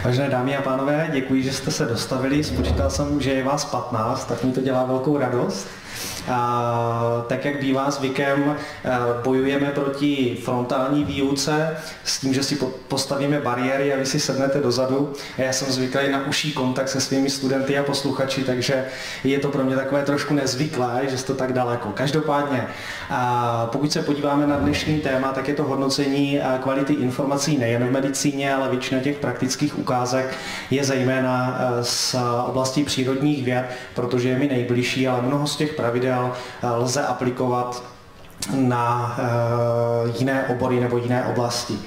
Vážené dámy a pánové, děkuji, že jste se dostavili. Spočítal jsem, že je vás 15, tak mi to dělá velkou radost. Tak jak bývá zvykem, bojujeme proti frontální výuce s tím, že si postavíme bariéry a vy si sednete dozadu. Já jsem zvyklý na užší kontakt se svými studenty a posluchači, takže je to pro mě takové trošku nezvyklé, že jste tak daleko. Každopádně, pokud se podíváme na dnešní téma, tak je to hodnocení kvality informací nejen v medicíně, ale většina těch praktických ukázek je zejména z oblasti přírodních věd, protože je mi nejbližší, ale mnoho z těch pravidel lze aplikovat na jiné obory nebo jiné oblasti.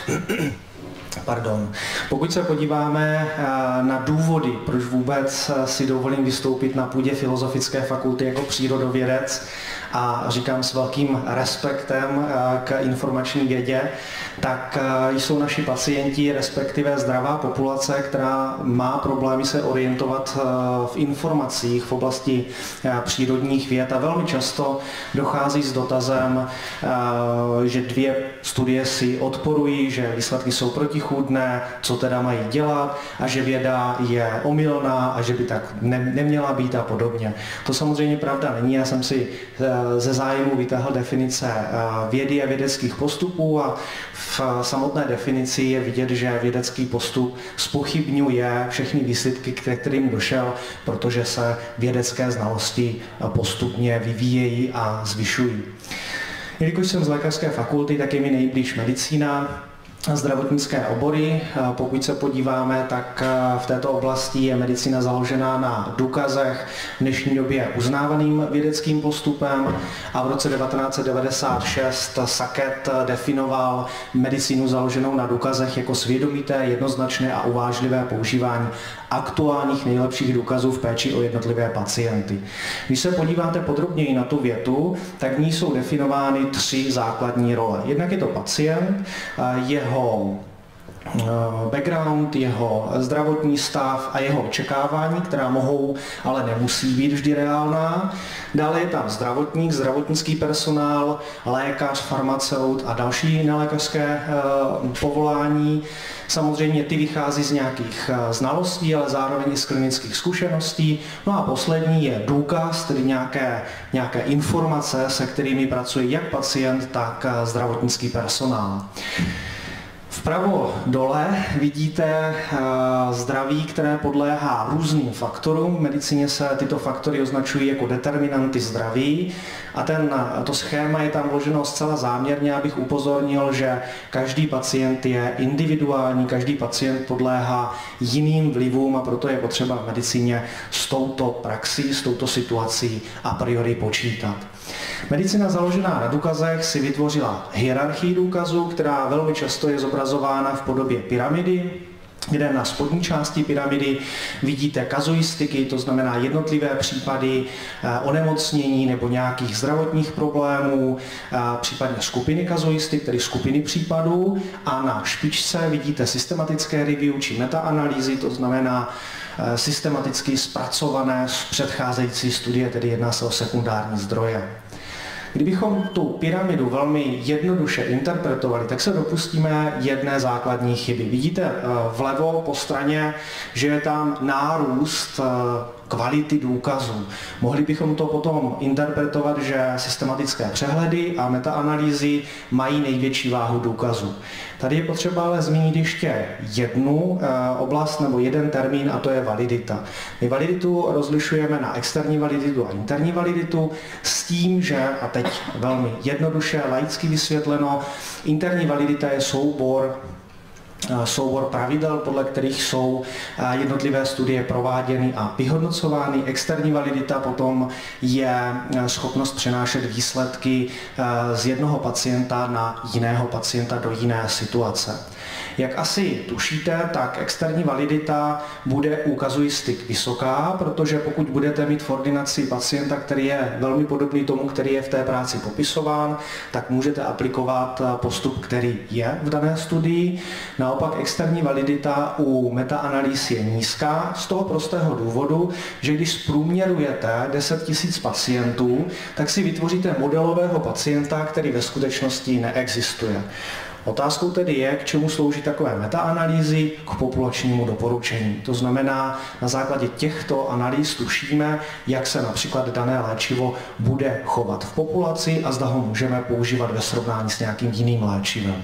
Pardon. Pokud se podíváme na důvody, proč vůbec si dovolím vystoupit na půdě Filozofické fakulty jako přírodovědec, a říkám s velkým respektem k informační vědě, tak jsou naši pacienti, respektive zdravá populace, která má problémy se orientovat v informacích v oblasti přírodních věd a velmi často dochází s dotazem, že dvě studie si odporují, že výsledky jsou protichůdné, co teda mají dělat a že věda je omylná a že by tak neměla být a podobně. To samozřejmě pravda není, já jsem si ze zájmu vytáhl definice vědy a vědeckých postupů a v samotné definici je vidět, že vědecký postup zpochybňuje všechny výsledky, ke kterým došel, protože se vědecké znalosti postupně vyvíjejí a zvyšují. Jelikož jsem z lékařské fakulty, tak je mi nejblíž medicína, zdravotnické obory. Pokud se podíváme, tak v této oblasti je medicína založená na důkazech, v dnešní době uznávaným vědeckým postupem a v roce 1996 Sackett definoval medicínu založenou na důkazech jako svědomité, jednoznačné a uvážlivé používání aktuálních nejlepších důkazů v péči o jednotlivé pacienty. Když se podíváte podrobněji na tu větu, tak v ní jsou definovány 3 základní role. Jednak je to pacient, jeho background, jeho zdravotní stav a jeho očekávání, která mohou, ale nemusí být vždy reálná. Dále je tam zdravotník, zdravotnický personál, lékař, farmaceut a další nelékařské povolání. Samozřejmě ty vychází z nějakých znalostí, ale zároveň i z klinických zkušeností. No a poslední je důkaz, tedy nějaké informace, se kterými pracuje jak pacient, tak zdravotnický personál. Vpravo dole vidíte zdraví, které podléhá různým faktorům. V medicíně se tyto faktory označují jako determinanty zdraví a to schéma je tam vloženo zcela záměrně, abych upozornil, že každý pacient je individuální, každý pacient podléhá jiným vlivům a proto je potřeba v medicíně s touto praxí, s touto situací a priori počítat. Medicína založená na důkazech si vytvořila hierarchii důkazů, která velmi často je zobrazována v podobě pyramidy, kde na spodní části pyramidy vidíte kazuistiky, to znamená jednotlivé případy onemocnění nebo nějakých zdravotních problémů, případně skupiny kazuistik, tedy skupiny případů, a na špičce vidíte systematické review či metaanalýzy, to znamená systematicky zpracované z předcházející studie, tedy jedná se o sekundární zdroje. Kdybychom tu pyramidu velmi jednoduše interpretovali, tak se dopustíme jedné základní chyby. Vidíte vlevo po straně, že je tam nárůst kvality důkazů. Mohli bychom to potom interpretovat, že systematické přehledy a metaanalýzy mají největší váhu důkazů. Tady je potřeba ale zmínit ještě jednu oblast nebo jeden termín, a to je validita. My validitu rozlišujeme na externí validitu a interní validitu s tím, že, a teď velmi jednoduše, laicky vysvětleno, interní validita je soubor pravidel, podle kterých jsou jednotlivé studie prováděny a vyhodnocovány. Externí validita potom je schopnost přenášet výsledky z jednoho pacienta na jiného pacienta do jiné situace. Jak asi tušíte, tak externí validita bude u kazuistik vysoká, protože pokud budete mít v ordinaci pacienta, který je velmi podobný tomu, který je v té práci popisován, tak můžete aplikovat postup, který je v dané studii. Naopak externí validita u metaanalýz je nízká z toho prostého důvodu, že když zprůměrujete 10 000 pacientů, tak si vytvoříte modelového pacienta, který ve skutečnosti neexistuje. Otázkou tedy je, k čemu slouží takové metaanalýzy, k populačnímu doporučení. To znamená, na základě těchto analýz tušíme, jak se například dané léčivo bude chovat v populaci a zda ho můžeme používat ve srovnání s nějakým jiným léčivem.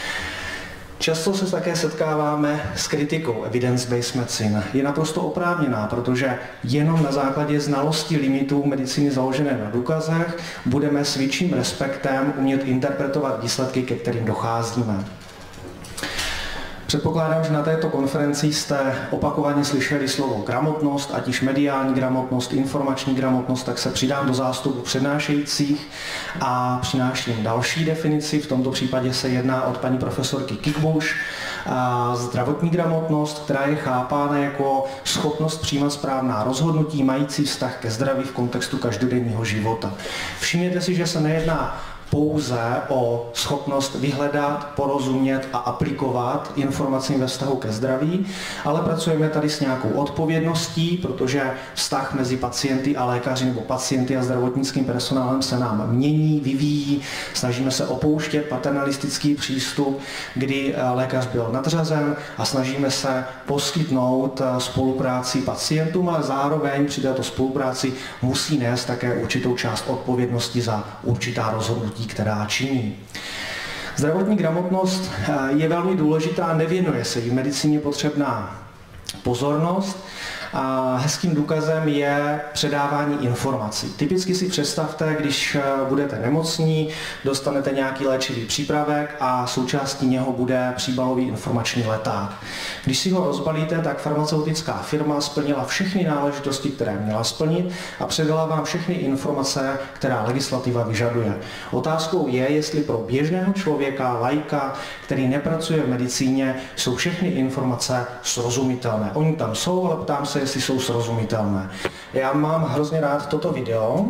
Často se také setkáváme s kritikou evidence-based medicine. Je naprosto oprávněná, protože jenom na základě znalosti limitů medicíny založené na důkazech budeme s větším respektem umět interpretovat výsledky, ke kterým docházíme. Předpokládám, že na této konferenci jste opakovaně slyšeli slovo gramotnost, ať již mediální gramotnost, informační gramotnost, tak se přidám do zástupu přednášejících a přináším další definici. V tomto případě se jedná od paní profesorky Kickbush. Zdravotní gramotnost, která je chápána jako schopnost přijímat správná rozhodnutí, mající vztah ke zdraví v kontextu každodenního života. Všimněte si, že se nejedná pouze o schopnost vyhledat, porozumět a aplikovat informacím ve vztahu ke zdraví, ale pracujeme tady s nějakou odpovědností, protože vztah mezi pacienty a lékaři nebo pacienty a zdravotnickým personálem se nám mění, vyvíjí. Snažíme se opouštět paternalistický přístup, kdy lékař byl nadřazen a snažíme se poskytnout spolupráci pacientům, ale zároveň při této spolupráci musí nést také určitou část odpovědnosti za určitá rozhodnutí, která činí. Zdravotní gramotnost je velmi důležitá, nevěnuje se jí v medicíně potřebná pozornost. A hezkým důkazem je předávání informací. Typicky si představte, když budete nemocní, dostanete nějaký léčivý přípravek a součástí něho bude příbalový informační leták. Když si ho rozbalíte, tak farmaceutická firma splnila všechny náležitosti, které měla splnit a předala vám všechny informace, která legislativa vyžaduje. Otázkou je, jestli pro běžného člověka, laika, který nepracuje v medicíně, jsou všechny informace srozumitelné. Oni tam jsou, ale ptám se, jestli jsou srozumitelné. Já mám hrozně rád toto video.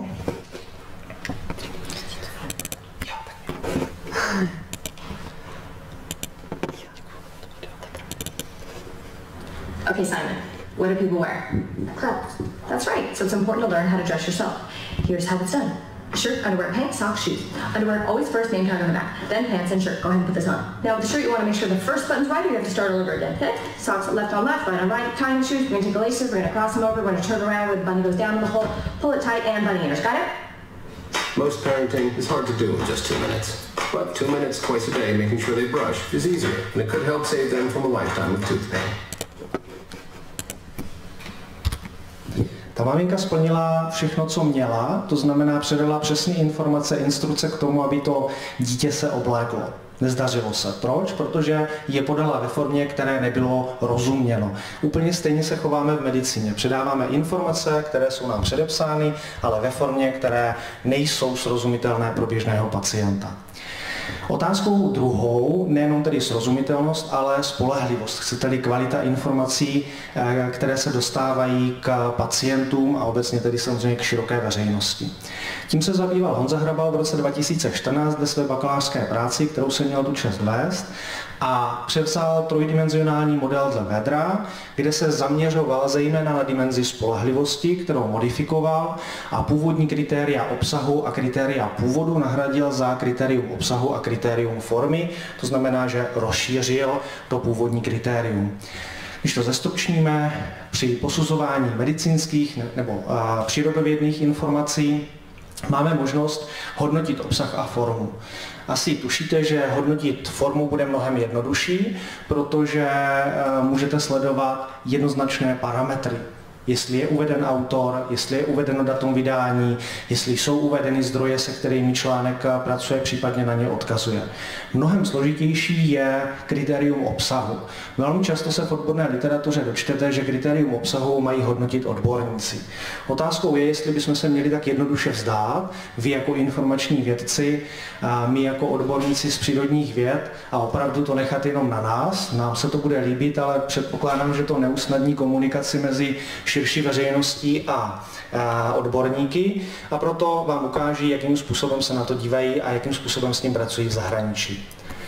Okay, Simon, what do people wear? Clothes. That's right, so it's important to learn how to dress yourself. Here's how it's done. Shirt, underwear, pants, socks, shoes. Underwear, always first, name tag on the back. Then pants and shirt. Go ahead and put this on. Now with the shirt, you want to make sure the first button's right, or you have to start all over again. Okay? Socks left on left, right on right. Tying the shoes, we're going to take the laces, we're going to cross them over, we're going to turn around where the button goes down in the hole, pull it tight, and bunny ears. Got it? Most parenting is hard to do in just 2 minutes. But 2 minutes twice a day making sure they brush is easier, and it could help save them from a lifetime of tooth pain. Ta maminka splnila všechno, co měla, to znamená předala přesné informace, instrukce k tomu, aby to dítě se obléklo. Nezdařilo se. Proč? Protože je podala ve formě, které nebylo rozuměno. Úplně stejně se chováme v medicíně. Předáváme informace, které jsou nám předepsány, ale ve formě, které nejsou srozumitelné pro běžného pacienta. Otázkou druhou, nejenom tedy srozumitelnost, ale spolehlivost, chcete-li kvalita informací, které se dostávají k pacientům a obecně tedy samozřejmě k široké veřejnosti. Tím se zabýval Honza Hrabal v roce 2014 ve své bakalářské práci, kterou jsem měl tu čest vést, a převzal trojdimenzionální model dle Vedra, kde se zaměřoval zejména na dimenzi spolehlivosti, kterou modifikoval, a původní kritéria obsahu a kritéria původu nahradil za kritérium obsahu a kritérium formy, to znamená, že rozšířil to původní kritérium. Když to zestručníme, při posuzování medicínských nebo přírodovědných informací máme možnost hodnotit obsah a formu. Asi tušíte, že hodnotit formu bude mnohem jednodušší, protože můžete sledovat jednoznačné parametry. Jestli je uveden autor, jestli je uvedeno datum vydání, jestli jsou uvedeny zdroje, se kterými článek pracuje, případně na ně odkazuje. Mnohem složitější je kritérium obsahu. Velmi často se v odborné literatuře dočtete, že kritérium obsahu mají hodnotit odborníci. Otázkou je, jestli bychom se měli tak jednoduše vzdát, vy jako informační vědci, my jako odborníci z přírodních věd, a opravdu to nechat jenom na nás. Nám se to bude líbit, ale předpokládám, že to neusnadní komunikaci mezi širší veřejností a odborníky, a proto vám ukáží, jakým způsobem se na to dívají a jakým způsobem s tím pracují v zahraničí.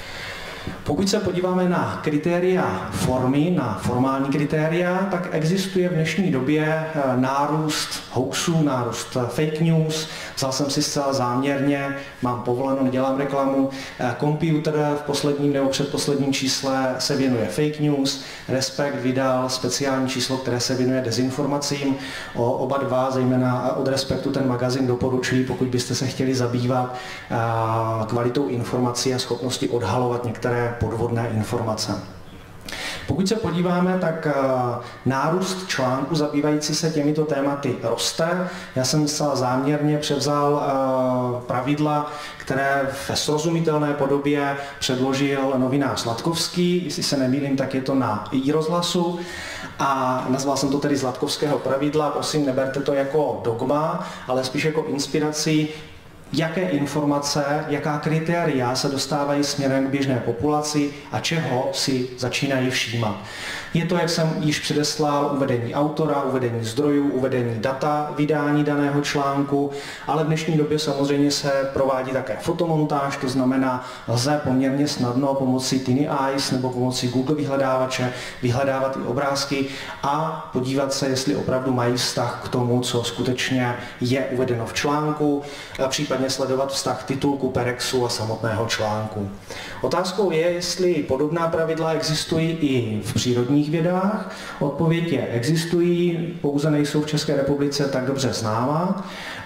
Pokud se podíváme na kritéria formy, na formální kritéria, tak existuje v dnešní době nárůst hoaxů, nárůst fake news. Vzal jsem si zcela záměrně, mám povoleno, nedělám reklamu, Computer v posledním nebo předposledním čísle se věnuje fake news, Respekt vydal speciální číslo, které se věnuje dezinformacím. Oba dva, zejména od Respektu, ten magazín doporučuji, pokud byste se chtěli zabývat kvalitou informací a schopnosti odhalovat některé podvodné informace. Pokud se podíváme, tak nárůst článků zabývající se těmito tématy roste. Já jsem zcela záměrně převzal pravidla, které ve srozumitelné podobě předložil novinář Zlatkovský. Jestli se nemýlím, tak je to na iRozhlasu. A nazval jsem to tedy Zlatkovského pravidla. Prosím, neberte to jako dogma, ale spíš jako inspiraci, jaké informace, jaká kritéria se dostávají směrem k běžné populaci a čeho si začínají všímat. Je to, jak jsem již předeslal, uvedení autora, uvedení zdrojů, uvedení data, vydání daného článku, ale v dnešní době samozřejmě se provádí také fotomontáž, to znamená, lze poměrně snadno pomocí Tiny Eyes nebo pomocí Google vyhledávače vyhledávat i obrázky a podívat se, jestli opravdu mají vztah k tomu, co skutečně je uvedeno v článku, případně sledovat vztah titulku, perexu a samotného článku. Otázkou je, jestli podobná pravidla existují i v přírodních vědách. Odpověď je, existují, pouze nejsou v České republice tak dobře známá.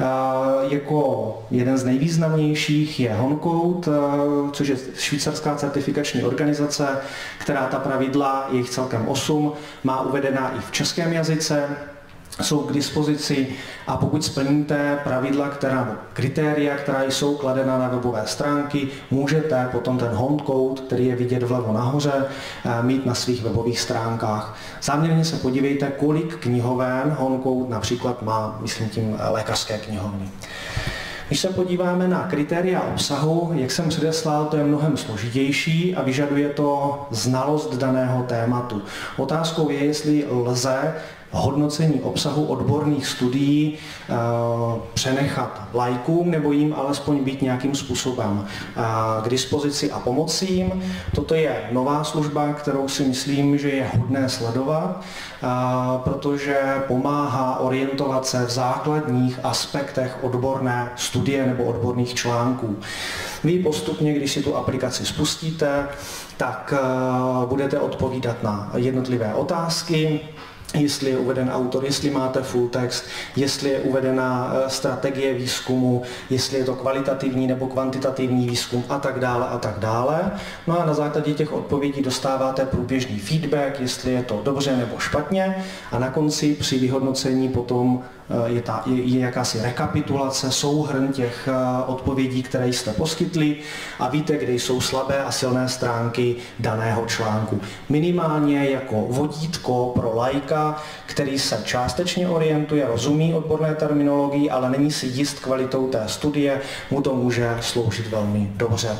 Jako jeden z nejvýznamnějších je HONCODE, což je švýcarská certifikační organizace, která ta pravidla, je jich celkem 8, má uvedená i v českém jazyce. Jsou k dispozici a pokud splníte pravidla, kritéria, která jsou kladena na webové stránky, můžete potom ten HONCODE, který je vidět vlevo nahoře, mít na svých webových stránkách. Záměrně se podívejte, kolik knihoven HONCODE například má, myslím tím lékařské knihovny. Když se podíváme na kritéria obsahu, jak jsem předeslal, to je mnohem složitější a vyžaduje to znalost daného tématu. Otázkou je, jestli lze hodnocení obsahu odborných studií přenechat laikům nebo jim alespoň být nějakým způsobem k dispozici a pomocím. Toto je nová služba, kterou si myslím, že je hodné sledovat, protože pomáhá orientovat se v základních aspektech odborné studie nebo odborných článků. Vy postupně, když si tu aplikaci spustíte, tak budete odpovídat na jednotlivé otázky, jestli je uveden autor, jestli máte full text, jestli je uvedena strategie výzkumu, jestli je to kvalitativní nebo kvantitativní výzkum a tak dále a tak dále. No a na základě těch odpovědí dostáváte průběžný feedback, jestli je to dobře nebo špatně a na konci při vyhodnocení potom je jakási rekapitulace, souhrn těch odpovědí, které jste poskytli a víte, kde jsou slabé a silné stránky daného článku. Minimálně jako vodítko pro laika, který se částečně orientuje, rozumí odborné terminologii, ale není si jist kvalitou té studie, mu to může sloužit velmi dobře.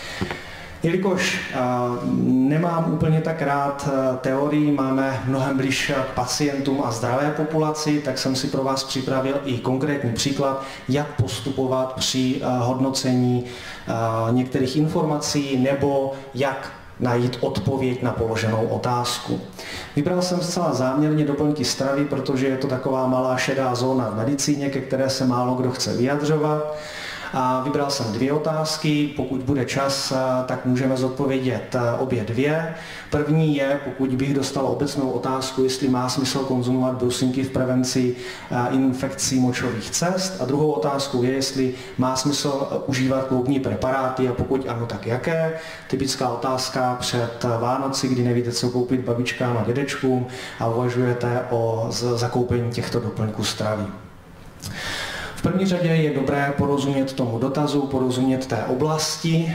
Jelikož nemám úplně tak rád teorii, máme mnohem blíž k pacientům a zdravé populaci, tak jsem si pro vás připravil i konkrétní příklad, jak postupovat při hodnocení některých informací nebo jak najít odpověď na položenou otázku. Vybral jsem zcela záměrně doplňky stravy, protože je to taková malá šedá zóna v medicíně, ke které se málo kdo chce vyjadřovat. A vybral jsem 2 otázky, pokud bude čas, tak můžeme zodpovědět obě 2. První je, pokud bych dostal obecnou otázku, jestli má smysl konzumovat brusinky v prevenci infekcí močových cest. A druhou otázkou je, jestli má smysl užívat kloubní preparáty a pokud ano, tak jaké. Typická otázka před Vánoci, kdy nevíte, co koupit babičkám a dědečkům a uvažujete o zakoupení těchto doplňků stravy. V první řadě je dobré porozumět tomu dotazu, porozumět té oblasti,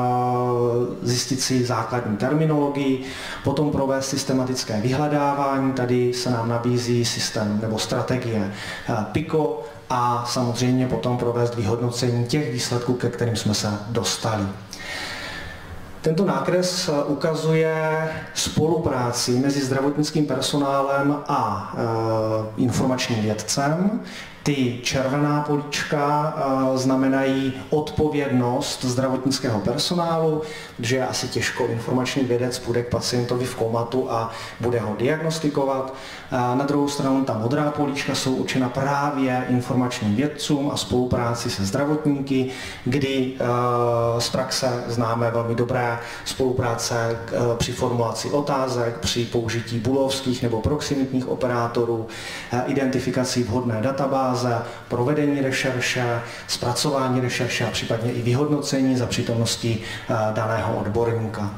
zjistit si základní terminologii, potom provést systematické vyhledávání. Tady se nám nabízí systém nebo strategie PICO a samozřejmě potom provést vyhodnocení těch výsledků, ke kterým jsme se dostali. Tento nákres ukazuje spolupráci mezi zdravotnickým personálem a informačním vědcem. Ty červená políčka znamenají odpovědnost zdravotnického personálu, že asi těžko informační vědec půjde k pacientovi v komatu a bude ho diagnostikovat. Na druhou stranu ta modrá políčka jsou určena právě informačním vědcům a spolupráci se zdravotníky, kdy z praxe známe velmi dobré spolupráce při formulaci otázek, při použití booleovských nebo proximitních operátorů, identifikací vhodné databáze, provedení rešerše, zpracování rešerše a případně i vyhodnocení za přítomnosti daného odborníka.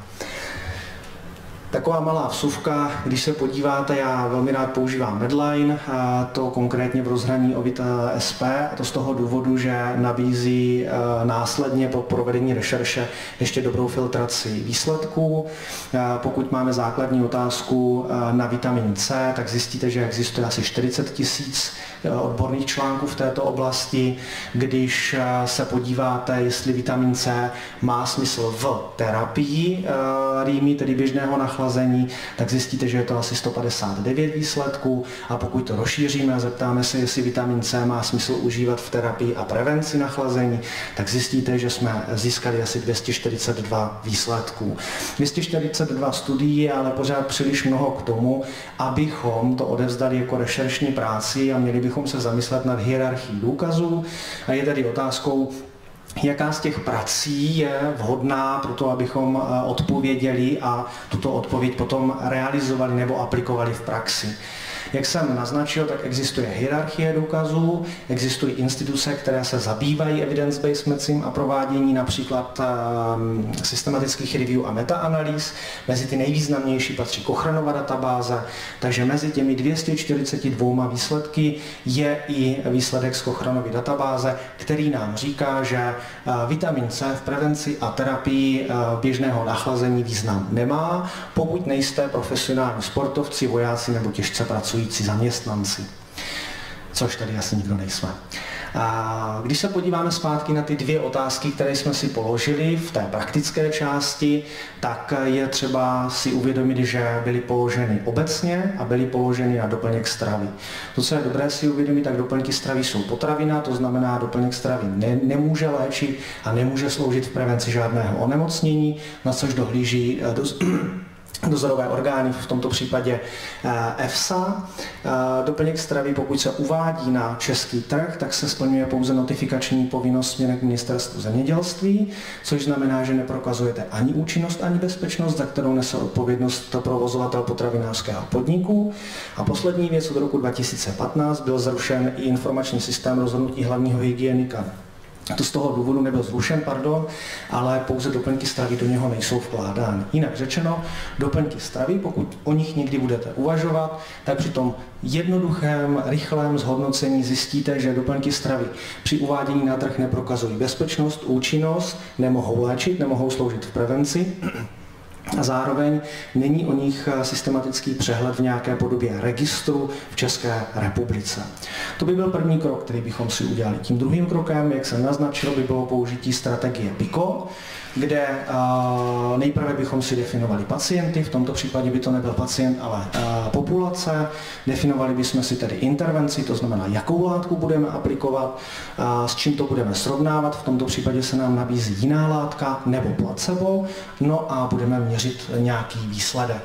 Taková malá vsuvka, když se podíváte, já velmi rád používám Medline, to konkrétně v rozhraní OVID SP, a to z toho důvodu, že nabízí následně po provedení rešerše ještě dobrou filtraci výsledků. Pokud máme základní otázku na vitamin C, tak zjistíte, že existuje asi 40 000 odborných článků v této oblasti. Když se podíváte, jestli vitamin C má smysl v terapii rýmy, tedy běžného nachlazení, tak zjistíte, že je to asi 159 výsledků, a pokud to rozšíříme a zeptáme se, jestli vitamin C má smysl užívat v terapii a prevenci nachlazení, tak zjistíte, že jsme získali asi 242 výsledků. 242 studií je ale pořád příliš mnoho k tomu, abychom to odevzdali jako rešeršní práci a měli bychom se zamyslet nad hierarchií důkazů. A je tedy otázkou, jaká z těch prací je vhodná pro to, abychom odpověděli a tuto odpověď potom realizovali nebo aplikovali v praxi. Jak jsem naznačil, tak existuje hierarchie důkazů, existují instituce, které se zabývají evidence-based medicine a provádění například systematických review a metaanalýz. Mezi ty nejvýznamnější patří Cochranova databáze, takže mezi těmi 242 výsledky je i výsledek z Cochranovy databáze, který nám říká, že vitamin C v prevenci a terapii běžného nachlazení význam nemá, pokud nejste profesionální sportovci, vojáci nebo těžce pracující zaměstnanci, což tady asi nikdo nejsme. A když se podíváme zpátky na ty dvě otázky, které jsme si položili v té praktické části, tak je třeba si uvědomit, že byly položeny obecně a byly položeny na doplněk stravy. To, co je dobré si uvědomit, tak doplňky stravy jsou potravina, to znamená, doplněk stravy nemůže léčit a nemůže sloužit v prevenci žádného onemocnění, na což dohlíží dozorové orgány, v tomto případě EFSA. Doplněk stravy, pokud se uvádí na český trh, tak se splňuje pouze notifikační povinnost směrem k ministerstvu zemědělství, což znamená, že neprokazujete ani účinnost, ani bezpečnost, za kterou nese odpovědnost provozovatel potravinářského podniku. A poslední věc, od roku 2015 byl zrušen i informační systém rozhodnutí hlavního hygienika. To z toho důvodu nebyl zrušen, ale pouze doplňky stravy do něho nejsou vkládány. Jinak řečeno, doplňky stravy, pokud o nich někdy budete uvažovat, tak při tom jednoduchém, rychlém zhodnocení zjistíte, že doplňky stravy při uvádění na trh neprokazují bezpečnost, účinnost, nemohou léčit, nemohou sloužit v prevenci. A zároveň není o nich systematický přehled v nějaké podobě registru v České republice. To by byl první krok, který bychom si udělali. Tím druhým krokem, jak jsem naznačil, by bylo použití strategie PICO, kde nejprve bychom si definovali pacienty, v tomto případě by to nebyl pacient, ale populace. Definovali bychom si tedy intervenci, to znamená, jakou látku budeme aplikovat, s čím to budeme srovnávat, v tomto případě se nám nabízí jiná látka nebo placebo, no a budeme měřit nějaký výsledek.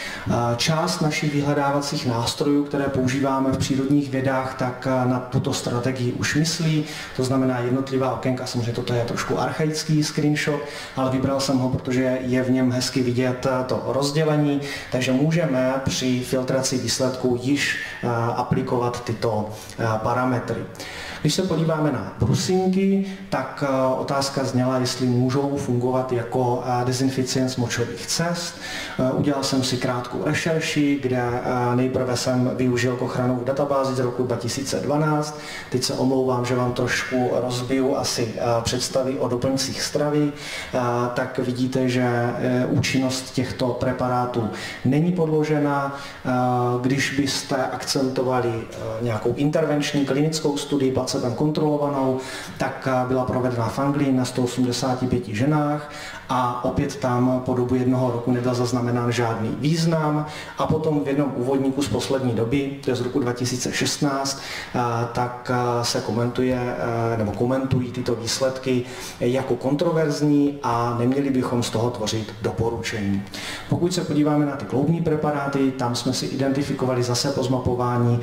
Část našich vyhledávacích nástrojů, které používáme v přírodních vědách, tak na tuto strategii už myslí. To znamená jednotlivá okénka, samozřejmě toto je trošku archaický screenshot, ale vybral jsem ho, protože je v něm hezky vidět to rozdělení, takže můžeme při filtraci výsledků již aplikovat tyto parametry. Když se podíváme na brusinky, tak otázka zněla, jestli můžou fungovat jako dezinficiens močových cest. Udělal jsem si krátkou rešerši, kde nejprve jsem využil Cochranovou databázi z roku 2012. Teď se omlouvám, že vám trošku rozbiju asi představy o doplňcích stravy. Tak vidíte, že účinnost těchto preparátů není podložena. Když byste akcentovali nějakou intervenční klinickou studii, placebem kontrolovanou, tak byla provedena v Anglii na 185 ženách a opět tam po dobu 1 roku nebyl zaznamenán žádný význam. příčinám a potom v jednom úvodníku z poslední doby, to je z roku 2016, tak se komentují tyto výsledky jako kontroverzní a neměli bychom z toho tvořit doporučení. Pokud se podíváme na ty kloubní preparáty, tam jsme si identifikovali zase po zmapování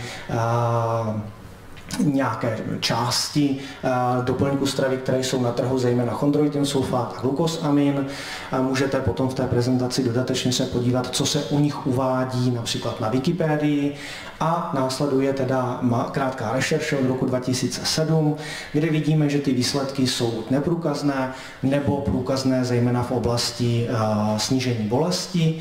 nějaké části doplňků stravy, které jsou na trhu, zejména chondroitin sulfát a glukosamin. Můžete potom v té prezentaci dodatečně se podívat, co se u nich uvádí například na Wikipedii a následuje teda krátká rešerše od roku 2007, kde vidíme, že ty výsledky jsou neprůkazné nebo průkazné zejména v oblasti snížení bolesti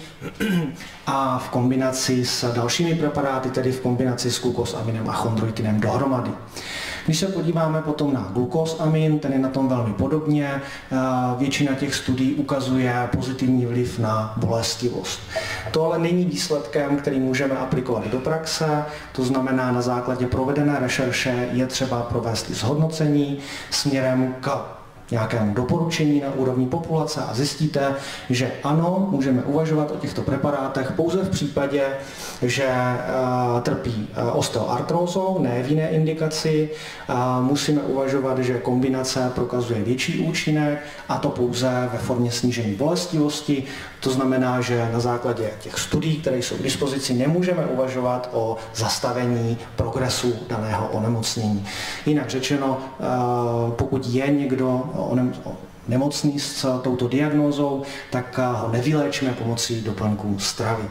a v kombinaci s dalšími preparáty, tedy v kombinaci s glukosaminem a chondroitinem dohromady. Když se podíváme potom na glukosamin, ten je na tom velmi podobně. Většina těch studií ukazuje pozitivní vliv na bolestivost. To ale není výsledkem, který můžeme aplikovat do praxe, to znamená na základě provedené rešerše je třeba provést i zhodnocení směrem k nějakému doporučení na úrovni populace a zjistíte, že ano, můžeme uvažovat o těchto preparátech pouze v případě, že trpí osteoartrózou, ne v jiné indikaci. Musíme uvažovat, že kombinace prokazuje větší účinek a to pouze ve formě snížení bolestivosti. To znamená, že na základě těch studií, které jsou k dispozici, nemůžeme uvažovat o zastavení progresu daného onemocnění. Jinak řečeno, pokud je někdo nemocný s touto diagnózou, tak ho nevyléčíme pomocí doplňků stravy.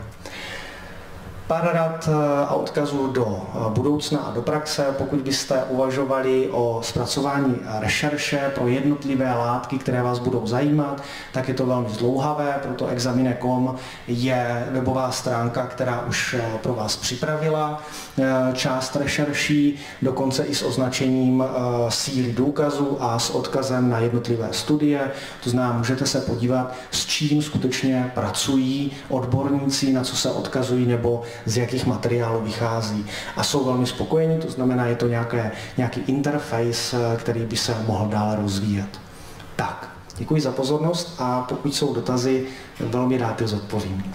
Pár rad a odkazů do budoucna a do praxe. Pokud byste uvažovali o zpracování rešerše pro jednotlivé látky, které vás budou zajímat, tak je to velmi zdlouhavé, proto examine.com je webová stránka, která už pro vás připravila část rešerší, dokonce i s označením síly důkazu a s odkazem na jednotlivé studie. To znamená, můžete se podívat, s čím skutečně pracují odborníci, na co se odkazují nebo z jakých materiálů vychází. A jsou velmi spokojení, to znamená, je to nějaký interface, který by se mohl dále rozvíjet. Tak, děkuji za pozornost a pokud jsou dotazy, velmi rád je zodpovím.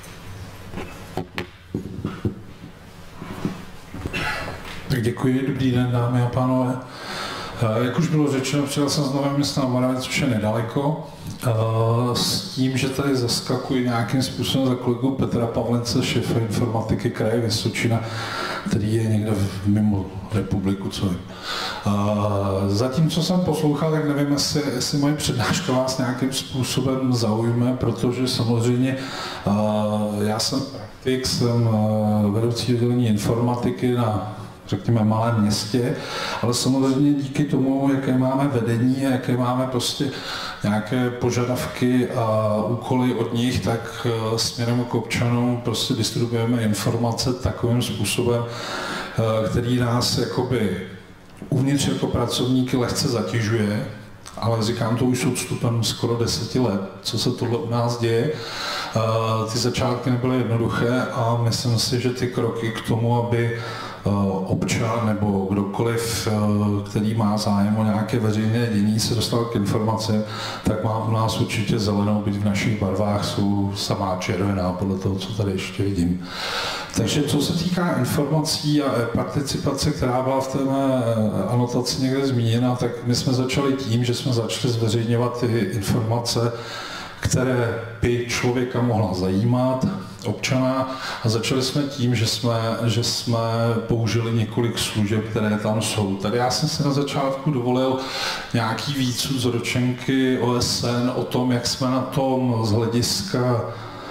Tak děkuji, dobrý den, dámy a pánové. Jak už bylo řečeno, přijel jsem z Nového Města na Moravě, což je nedaleko, s tím, že tady zaskakuji nějakým způsobem za kolegu Petra Pavlence, šéfa informatiky kraje Vysočina, který je někde mimo republiku, co vím. Zatím, co jsem poslouchal, tak nevím, jestli moje přednáška vás nějakým způsobem zaujme, protože samozřejmě já jsem praktik, jsem vedoucí oddělení informatiky na, řekněme, malém městě, ale samozřejmě díky tomu, jaké máme vedení a jaké máme prostě nějaké požadavky a úkoly od nich, tak směrem k občanům prostě distribuujeme informace takovým způsobem, který nás jakoby uvnitř jako pracovníky lehce zatěžuje, ale říkám to už s odstupem skoro 10 let, co se tohle u nás děje. Ty začátky nebyly jednoduché a myslím si, že ty kroky k tomu, aby občan nebo kdokoliv, který má zájem o nějaké veřejné dění, se dostal k informacím, tak má u nás určitě zelenou, byť v našich barvách jsou samá červená, podle toho, co tady ještě vidím. Takže co se týká informací a participace, která byla v té anotaci někde zmíněna, tak my jsme začali tím, že jsme začali zveřejňovat ty informace, které by člověka mohla zajímat, občana, a začali jsme tím, že jsme použili několik služeb, které tam jsou. Tady já jsem si na začátku dovolil nějaký výcud z ročenky OSN o tom, jak jsme na tom z hlediska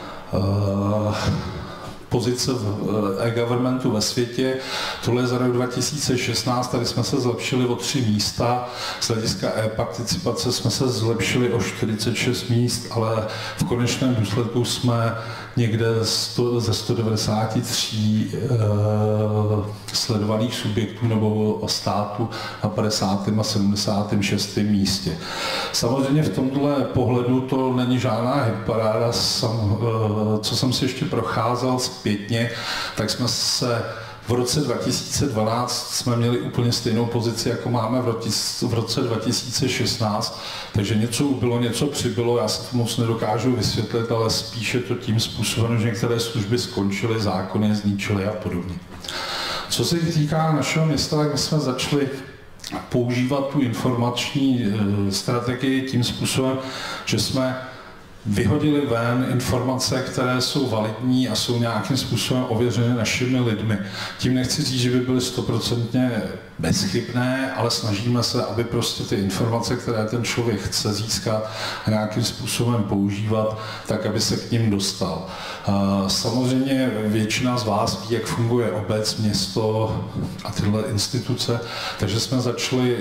pozice e-governmentu ve světě. Tohle je za rok 2016, tady jsme se zlepšili o 3 místa. Z hlediska e-participace jsme se zlepšili o 46 míst, ale v konečném důsledku jsme někde ze 193 sledovaných subjektů nebo států na 50. a 76. místě. Samozřejmě v tomhle pohledu to není žádná hitparáda, co jsem si ještě procházel zpětně, tak jsme se v roce 2012 jsme měli úplně stejnou pozici, jako máme v roce 2016, takže něco ubylo, něco přibylo, já se to moc nedokážu vysvětlit, ale spíše to tím způsobem, že některé služby skončily, zákony je zničily a podobně. Co se týká našeho města, tak my jsme začali používat tu informační strategii tím způsobem, že jsme vyhodili ven informace, které jsou validní a jsou nějakým způsobem ověřeny našimi lidmi. Tím nechci říct, že by byly 100% bezchybné, ale snažíme se, aby prostě ty informace, které ten člověk chce získat a nějakým způsobem používat, tak aby se k ním dostal. Samozřejmě většina z vás ví, jak funguje obec, město a tyhle instituce, takže jsme začali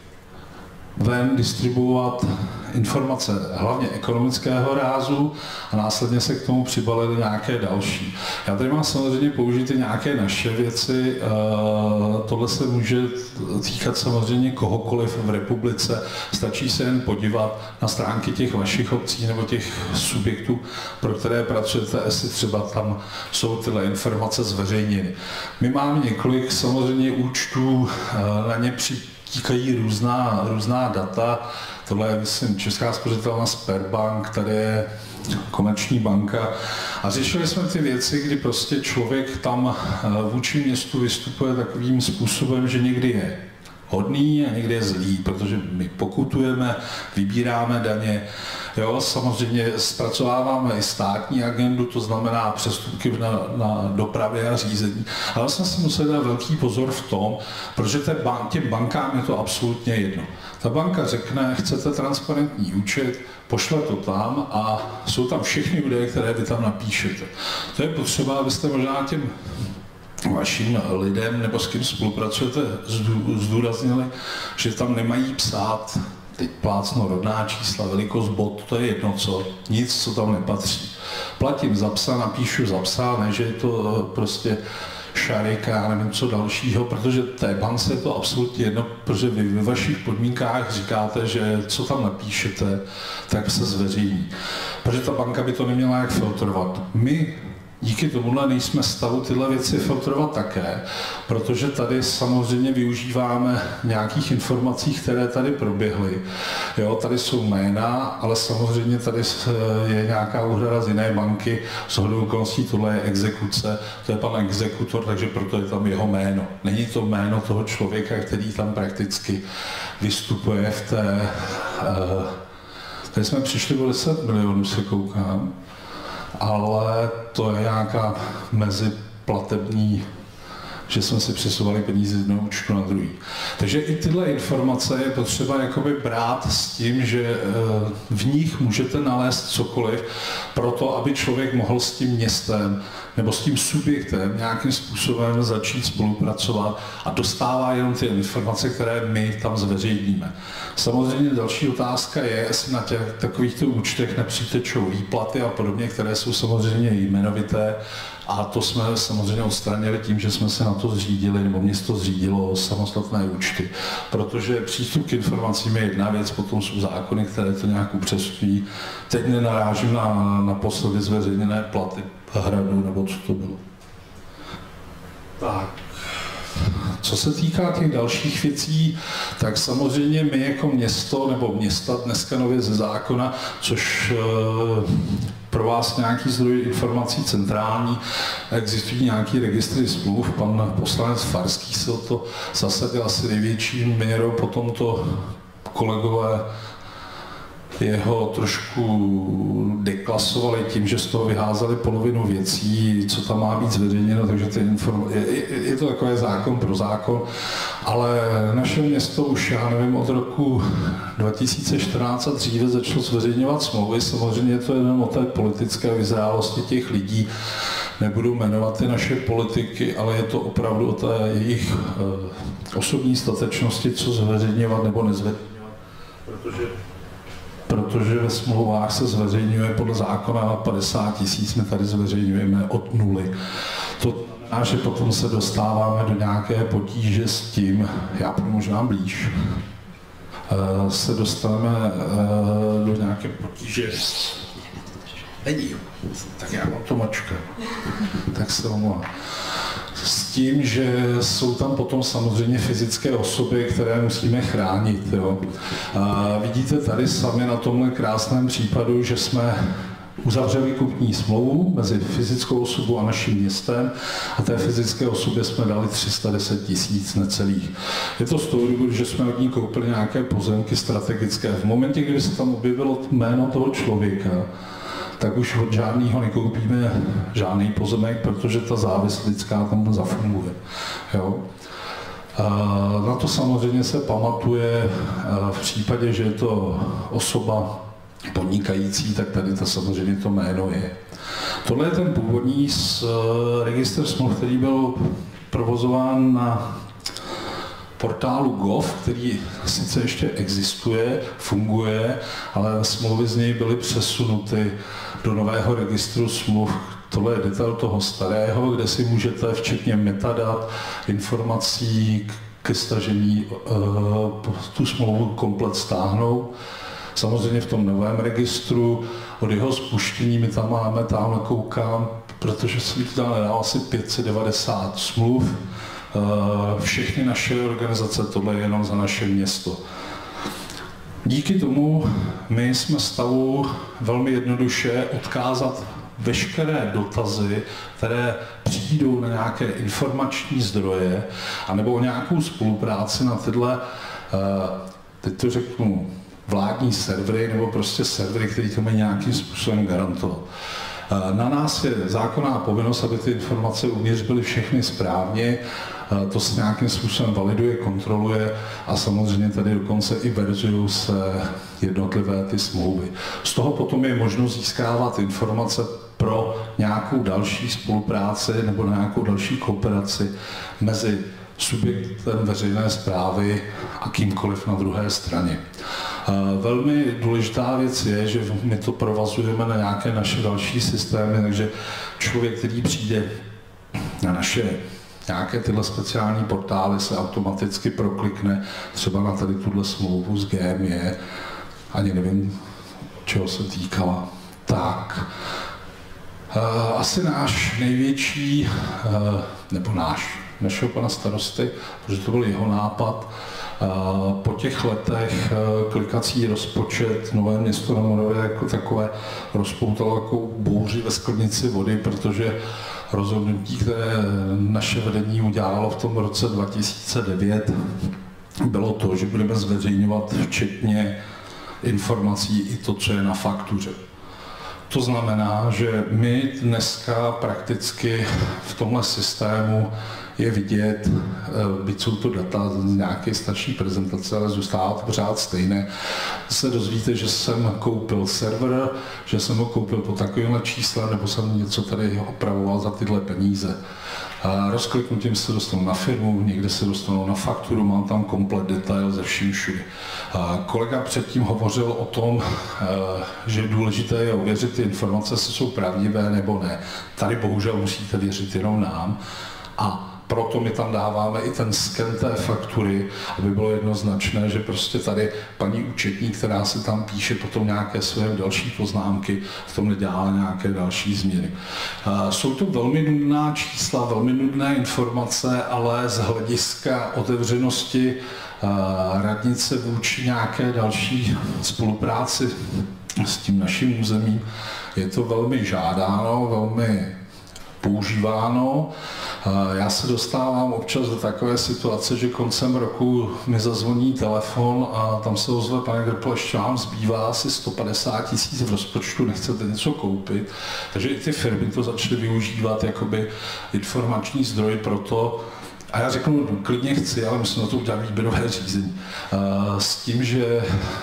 ven distribuovat informace hlavně ekonomického rázu a následně se k tomu přibalily nějaké další. Já tady mám samozřejmě použít i nějaké naše věci, tohle se může týkat samozřejmě kohokoliv v republice, stačí se jen podívat na stránky těch vašich obcí nebo těch subjektů, pro které pracujete, jestli třeba tam jsou tyhle informace zveřejněny. My máme několik samozřejmě účtů, na ně týkají různá data. Tohle je, myslím, Česká spořitelna Sberbank, tady je Komerční banka. A řešili jsme ty věci, kdy prostě člověk tam vůči městu vystupuje takovým způsobem, že někdy je hodný a někdy je zlý, protože my pokutujeme, vybíráme daně. Jo, samozřejmě zpracováváme i státní agendu, to znamená přestupky na dopravě a řízení. Ale jsme si museli dát velký pozor v tom, protože těm bankám je to absolutně jedno. Ta banka řekne, chcete transparentní účet, pošle to tam a jsou tam všechny údaje, které vy tam napíšete. To je potřeba, abyste možná těm vašim lidem nebo s kým spolupracujete zdůraznili, že tam nemají psát teď plácno rodná čísla, velikost bod, to je jedno co, nic, co tam nepatří. Platím za psa, napíšu za psa, ne, že je to prostě šarika, já nevím co dalšího, protože té bance je to absolutně jedno, protože vy ve vašich podmínkách říkáte, že co tam napíšete, tak se zveřejní. Protože ta banka by to neměla jak filtrovat. My díky tomuhle nejsme v stavu tyhle věci filtrovat také, protože tady samozřejmě využíváme nějakých informací, které tady proběhly. Jo, tady jsou jména, ale samozřejmě tady je nějaká úhrada z jiné banky, shodou okolností tohle je exekuce, to je pan exekutor, takže proto je tam jeho jméno. Není to jméno toho člověka, který tam prakticky vystupuje v té... Tady jsme přišli o 10 milionů, se koukám. Ale to je nějaká meziplatební, že jsme si přesouvali peníze z jednoho účtu na druhý. Takže i tyhle informace je potřeba jakoby brát s tím, že v nich můžete nalézt cokoliv, proto aby člověk mohl s tím městem nebo s tím subjektem nějakým způsobem začít spolupracovat a dostává jenom ty informace, které my tam zveřejníme. Samozřejmě další otázka je, jestli na těch takovýchto účtech nepřitečou výplaty a podobně, které jsou samozřejmě jmenovité, a to jsme samozřejmě odstranili tím, že jsme se na to zřídili, nebo město zřídilo samostatné účty. Protože přístup k informacím je jedna věc, potom jsou zákony, které to nějak upřesňují. Teď nenarážím na posledně zveřejněné platy hradu, nebo co to bylo. Tak. Co se týká těch dalších věcí, tak samozřejmě my jako město, nebo města dneska nově ze zákona, což pro vás nějaký zdroj informací centrální, existují nějaký registry smluv, pan poslanec Farský se o to zasadil asi největší měrou, potom to kolegové jeho trošku deklasovali tím, že z toho vyházeli polovinu věcí, co tam má být zveřejněno, takže je to takový zákon pro zákon, ale naše město už, já nevím, od roku 2014 a dříve začalo zveřejňovat smlouvy, samozřejmě je to jenom o té politické vyzrálosti těch lidí, nebudu jmenovat ty naše politiky, ale je to opravdu o té jejich osobní statečnosti, co zveřejňovat nebo nezveřejňovat, protože ve smlouvách se zveřejňuje podle zákona na 50 000, my tady zveřejňujeme od nuly. To znamená, že potom se dostáváme do nějaké potíže s tím, já půjdu možná blíž, se dostaneme do nějaké potíže. Není, tak já mám to mačka, tak se omlouvám. S tím, že jsou tam potom samozřejmě fyzické osoby, které musíme chránit. Jo. A vidíte tady sami na tomhle krásném případu, že jsme uzavřeli kupní smlouvu mezi fyzickou osobou a naším městem a té fyzické osobě jsme dali 310 000 necelých. Je to z toho důvodu, že jsme od ní koupili nějaké pozemky strategické. V momentě, kdy se tam objevilo jméno toho člověka, tak už od žádného nekoupíme žádný pozemek, protože ta závislost lidská tam zafunguje. Jo? Na to samozřejmě se pamatuje v případě, že je to osoba podnikající, tak tady to samozřejmě to jméno je. Tohle je ten původní registr smluv, který byl provozován na portálu gov, který sice ještě existuje, funguje, ale smlouvy z něj byly přesunuty do nového registru smluv. Tohle je detail toho starého, kde si můžete včetně metadat, informací ke stažení tu smlouvu komplet stáhnout. Samozřejmě v tom novém registru, od jeho spuštění my tam máme, tamhle koukám, protože jsem tam nedal asi 590 smluv, všechny naše organizace, tohle je jenom za naše město. Díky tomu my jsme stavu velmi jednoduše odkázat veškeré dotazy, které přijdou na nějaké informační zdroje, anebo o nějakou spolupráci na tyhle, teď to řeknu, vládní servery nebo prostě servery, které to mají nějakým způsobem garantovat. Na nás je zákonná povinnost, aby ty informace uvnitř byly všechny správně, to se nějakým způsobem validuje, kontroluje a samozřejmě tady dokonce i verzují se jednotlivé ty smlouvy. Z toho potom je možnost získávat informace pro nějakou další spolupráci nebo nějakou další kooperaci mezi subjektem veřejné správy a kýmkoliv na druhé straně. Velmi důležitá věc je, že my to provazujeme na nějaké naše další systémy, takže člověk, který přijde na naše nějaké tyhle speciální portály, se automaticky proklikne třeba na tady tuhle smlouvu s GME, ani nevím, čeho se týkala. Tak, asi náš největší, nebo našeho pana starosty, protože to byl jeho nápad, po těch letech klikací rozpočet Nové Město na Moravě jako takové rozpoutalo jako bouři ve sklenici vody, protože rozhodnutí, které naše vedení udělalo v tom roce 2009, bylo to, že budeme zveřejňovat včetně informací i to, co je na faktuře. To znamená, že my dneska prakticky v tomhle systému je vidět, byť jsou to data z nějaké starší prezentace, ale zůstává to pořád stejné. Se dozvíte, že jsem koupil server, že jsem ho koupil po takovémhle čísle, nebo jsem něco tady opravoval za tyhle peníze. Rozkliknutím se dostanu na firmu, někde se dostanu na fakturu, mám tam komplet detail ze vším všude. Kolega předtím hovořil o tom, že důležité je ověřit ty informace, jestli jsou pravdivé nebo ne. Tady bohužel musíte věřit jenom nám. A proto my tam dáváme i ten sken té faktury, aby bylo jednoznačné, že prostě tady paní účetní, která si tam píše potom nějaké své další poznámky, v tom nedělá nějaké další změny. Jsou to velmi nudná čísla, velmi nudné informace, ale z hlediska otevřenosti radnice vůči nějaké další spolupráci s tím naším územím je to velmi žádáno, velmi používáno. Já se dostávám občas do takové situace, že koncem roku mi zazvoní telefon a tam se ozve: pane Grpl, ještě vám zbývá asi 150 000 v rozpočtu, nechcete něco koupit. Takže i ty firmy to začaly využívat jakoby informační zdroj pro to. A já řeknu, klidně chci, ale musím na to udělat výběrové řízení. S tím, že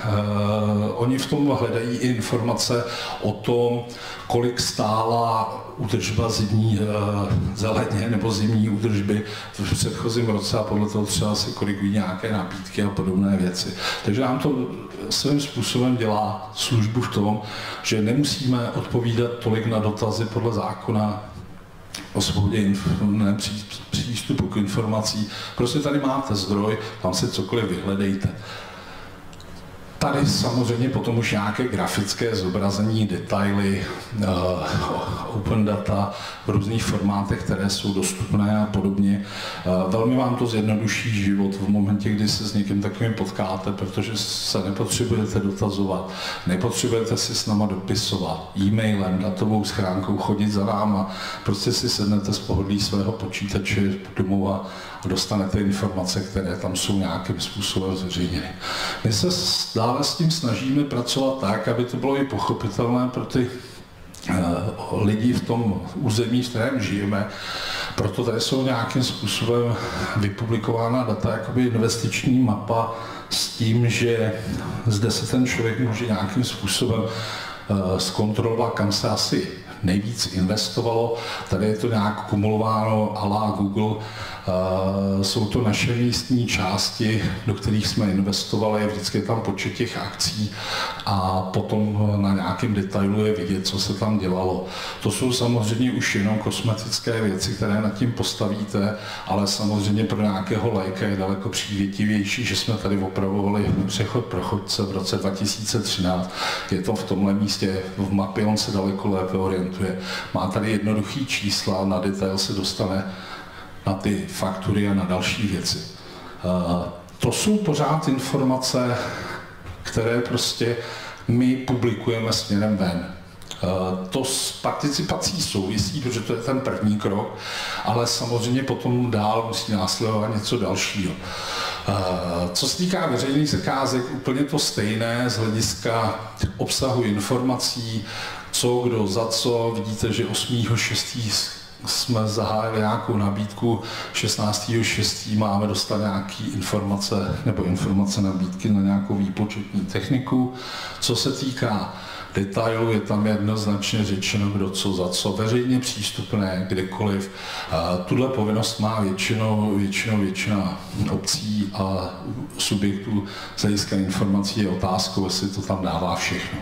oni v tom hledají i informace o tom, kolik stála údržba zimní zeleně nebo zimní údržby v předchozím roce a podle toho třeba se korigují nějaké nabídky a podobné věci. Takže nám to svým způsobem dělá službu v tom, že nemusíme odpovídat tolik na dotazy podle zákona o svobodě přístupu k informací. Prostě tady máte zdroj, tam si cokoliv vyhledejte. Tady samozřejmě potom už nějaké grafické zobrazení, detaily, open data v různých formátech, které jsou dostupné a podobně. Velmi vám to zjednoduší život v momentě, kdy se s někým takovým potkáte, protože se nepotřebujete dotazovat, nepotřebujete si s náma dopisovat, e-mailem, datovou schránkou chodit za náma, prostě si sednete z pohodlí svého počítače domů a dostanete informace, které tam jsou nějakým způsobem zveřejněny. My se dále s tím snažíme pracovat tak, aby to bylo i pochopitelné pro ty lidi v tom území, v kterém žijeme. Proto tady jsou nějakým způsobem vypublikována data, jakoby investiční mapa s tím, že zde se ten člověk může nějakým způsobem zkontrolovat, kam se asi nejvíc investovalo. Tady je to nějak kumulováno à la Google. Jsou to naše místní části, do kterých jsme investovali, vždycky je tam počet těch akcí a potom na nějakém detailu je vidět, co se tam dělalo. To jsou samozřejmě už jenom kosmetické věci, které nad tím postavíte, ale samozřejmě pro nějakého laika je daleko přívětivější, že jsme tady opravovali přechod pro chodce v roce 2013. Je to v tomhle místě, v mapě on se daleko lépe orientuje. Má tady jednoduchý čísla, na detail se dostane na ty faktury a na další věci. To jsou pořád informace, které prostě my publikujeme směrem ven. To s participací souvisí, protože to je ten první krok, ale samozřejmě potom dál musí následovat něco dalšího. Co se týká veřejných zakázek, úplně to stejné z hlediska obsahu informací, co, kdo, za co. Vidíte, že 8.6. jsme zahájili nějakou nabídku, 16.6. máme dostat nějaké informace nebo informace nabídky na nějakou výpočetní techniku. Co se týká detailu, je tam jednoznačně řečeno, kdo co za co, veřejně přístupné, kdekoliv. Tuhle povinnost má většina obcí a subjektů z hlediska informací. Je otázkou, jestli to tam dává všechno.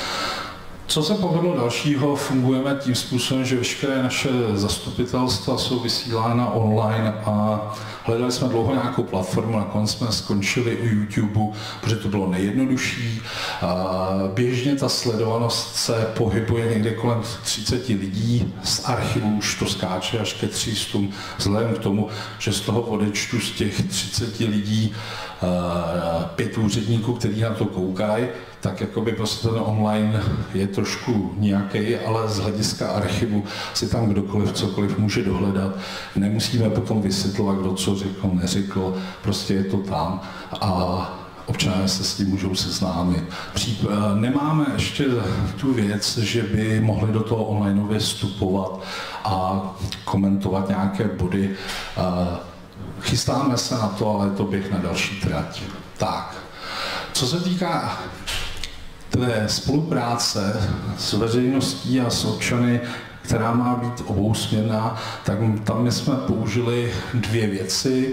Co se povedlo dalšího, fungujeme tím způsobem, že veškeré naše zastupitelstva jsou vysílána online a hledali jsme dlouho nějakou platformu, nakonec jsme skončili u YouTube, protože to bylo nejjednodušší. Běžně ta sledovanost se pohybuje někde kolem 30 lidí, z archivu už to skáče až ke 300, vzhledem k tomu, že z toho odečtu z těch 30 lidí 5 úředníků, kteří na to koukají, tak jakoby prostě ten online je trošku nějaký, ale z hlediska archivu si tam kdokoliv cokoliv může dohledat. Nemusíme potom vysvětlovat, kdo co řekl, neřekl, prostě je to tam a občané se s tím můžou seznámit. Nemáme ještě tu věc, že by mohli do toho onlineově vstupovat a komentovat nějaké body. Chystáme se na to, ale je to běh na další trať. Tak, co se týká té spolupráce s veřejností a s občany, která má být obousměrná, tak tam my jsme použili 2 věci.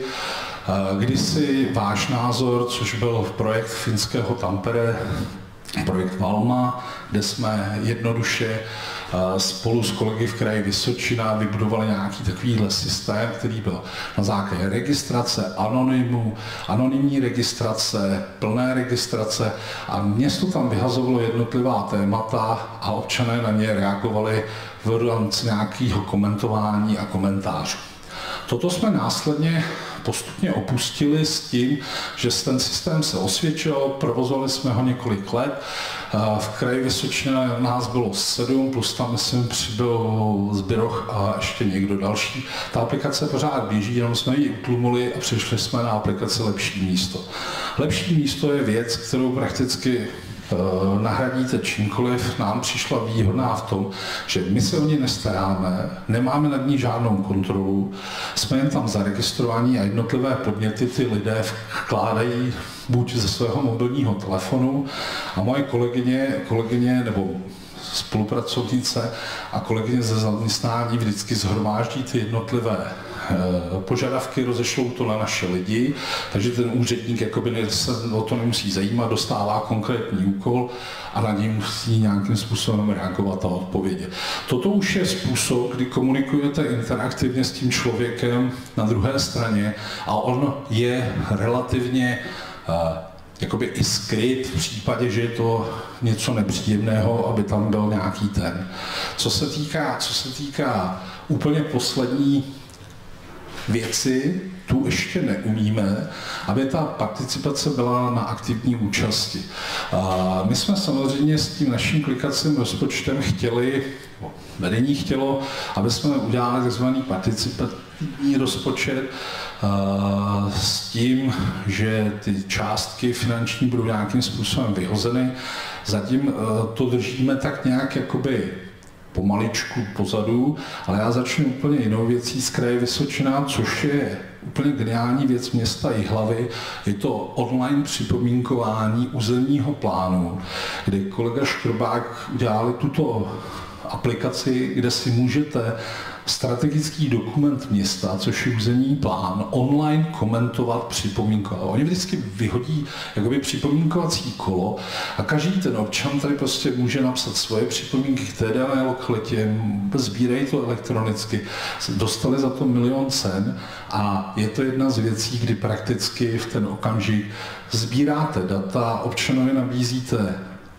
Kdysi Váš názor, což byl projekt finského Tampere, projekt Valma, kde jsme jednoduše spolu s kolegy v kraji Vysočina vybudovali nějaký takovýhle systém, který byl na základě registrace, anonymní registrace, plné registrace a město tam vyhazovalo jednotlivá témata a občané na ně reagovali v rámci nějakého komentování a komentářů. Toto jsme následně postupně opustili s tím, že ten systém se osvědčil, provozovali jsme ho několik let. V kraji Vysočina nás bylo 7, plus tam myslím přibyl Zbyroch a ještě někdo další. Ta aplikace pořád běží, jenom jsme ji utlumili a přešli jsme na aplikaci Lepší místo. Lepší místo je věc, kterou prakticky nahradíte čímkoliv, nám přišla výhodná v tom, že my se o ní nestaráme, nemáme nad ní žádnou kontrolu, jsme jen tam zaregistrovaní a jednotlivé podněty ty lidé vkládají buď ze svého mobilního telefonu a moje kolegyně nebo spolupracovnice a kolegyně ze zaměstnání vždycky shromáždí ty jednotlivé požadavky, rozešlou to na naše lidi, takže ten úředník jakoby se o to nemusí zajímat, dostává konkrétní úkol a na něj musí nějakým způsobem reagovat a odpovědět. Toto už je způsob, kdy komunikujete interaktivně s tím člověkem na druhé straně a on je relativně jakoby i skryt v případě, že je to něco nepříjemného, aby tam byl nějaký ten. Co se týká úplně poslední věci, tu ještě neumíme, aby ta participace byla na aktivní účasti. My jsme samozřejmě s tím naším klikacím rozpočtem vedení chtělo, aby jsme udělali tzv. Participativní rozpočet s tím, že ty částky finanční budou nějakým způsobem vyhozeny. Zatím to držíme tak nějak jakoby pomaličku pozadu, ale já začnu úplně jinou věcí z kraje Vysočina, což je úplně geniální věc města Jihlavy. Je to online připomínkování územního plánu, kde kolega Škrobák udělali tuto aplikaci, kde si můžete strategický dokument města, což je územní plán, online komentovat, připomínkovat. Oni vždycky vyhodí jakoby připomínkovací kolo a každý ten občan tady prostě může napsat svoje připomínky k té dané lokalitě, sbírají to elektronicky, dostali za to 1 000 000 cen a je to jedna z věcí, kdy prakticky v ten okamžik sbíráte data, občanovi nabízíte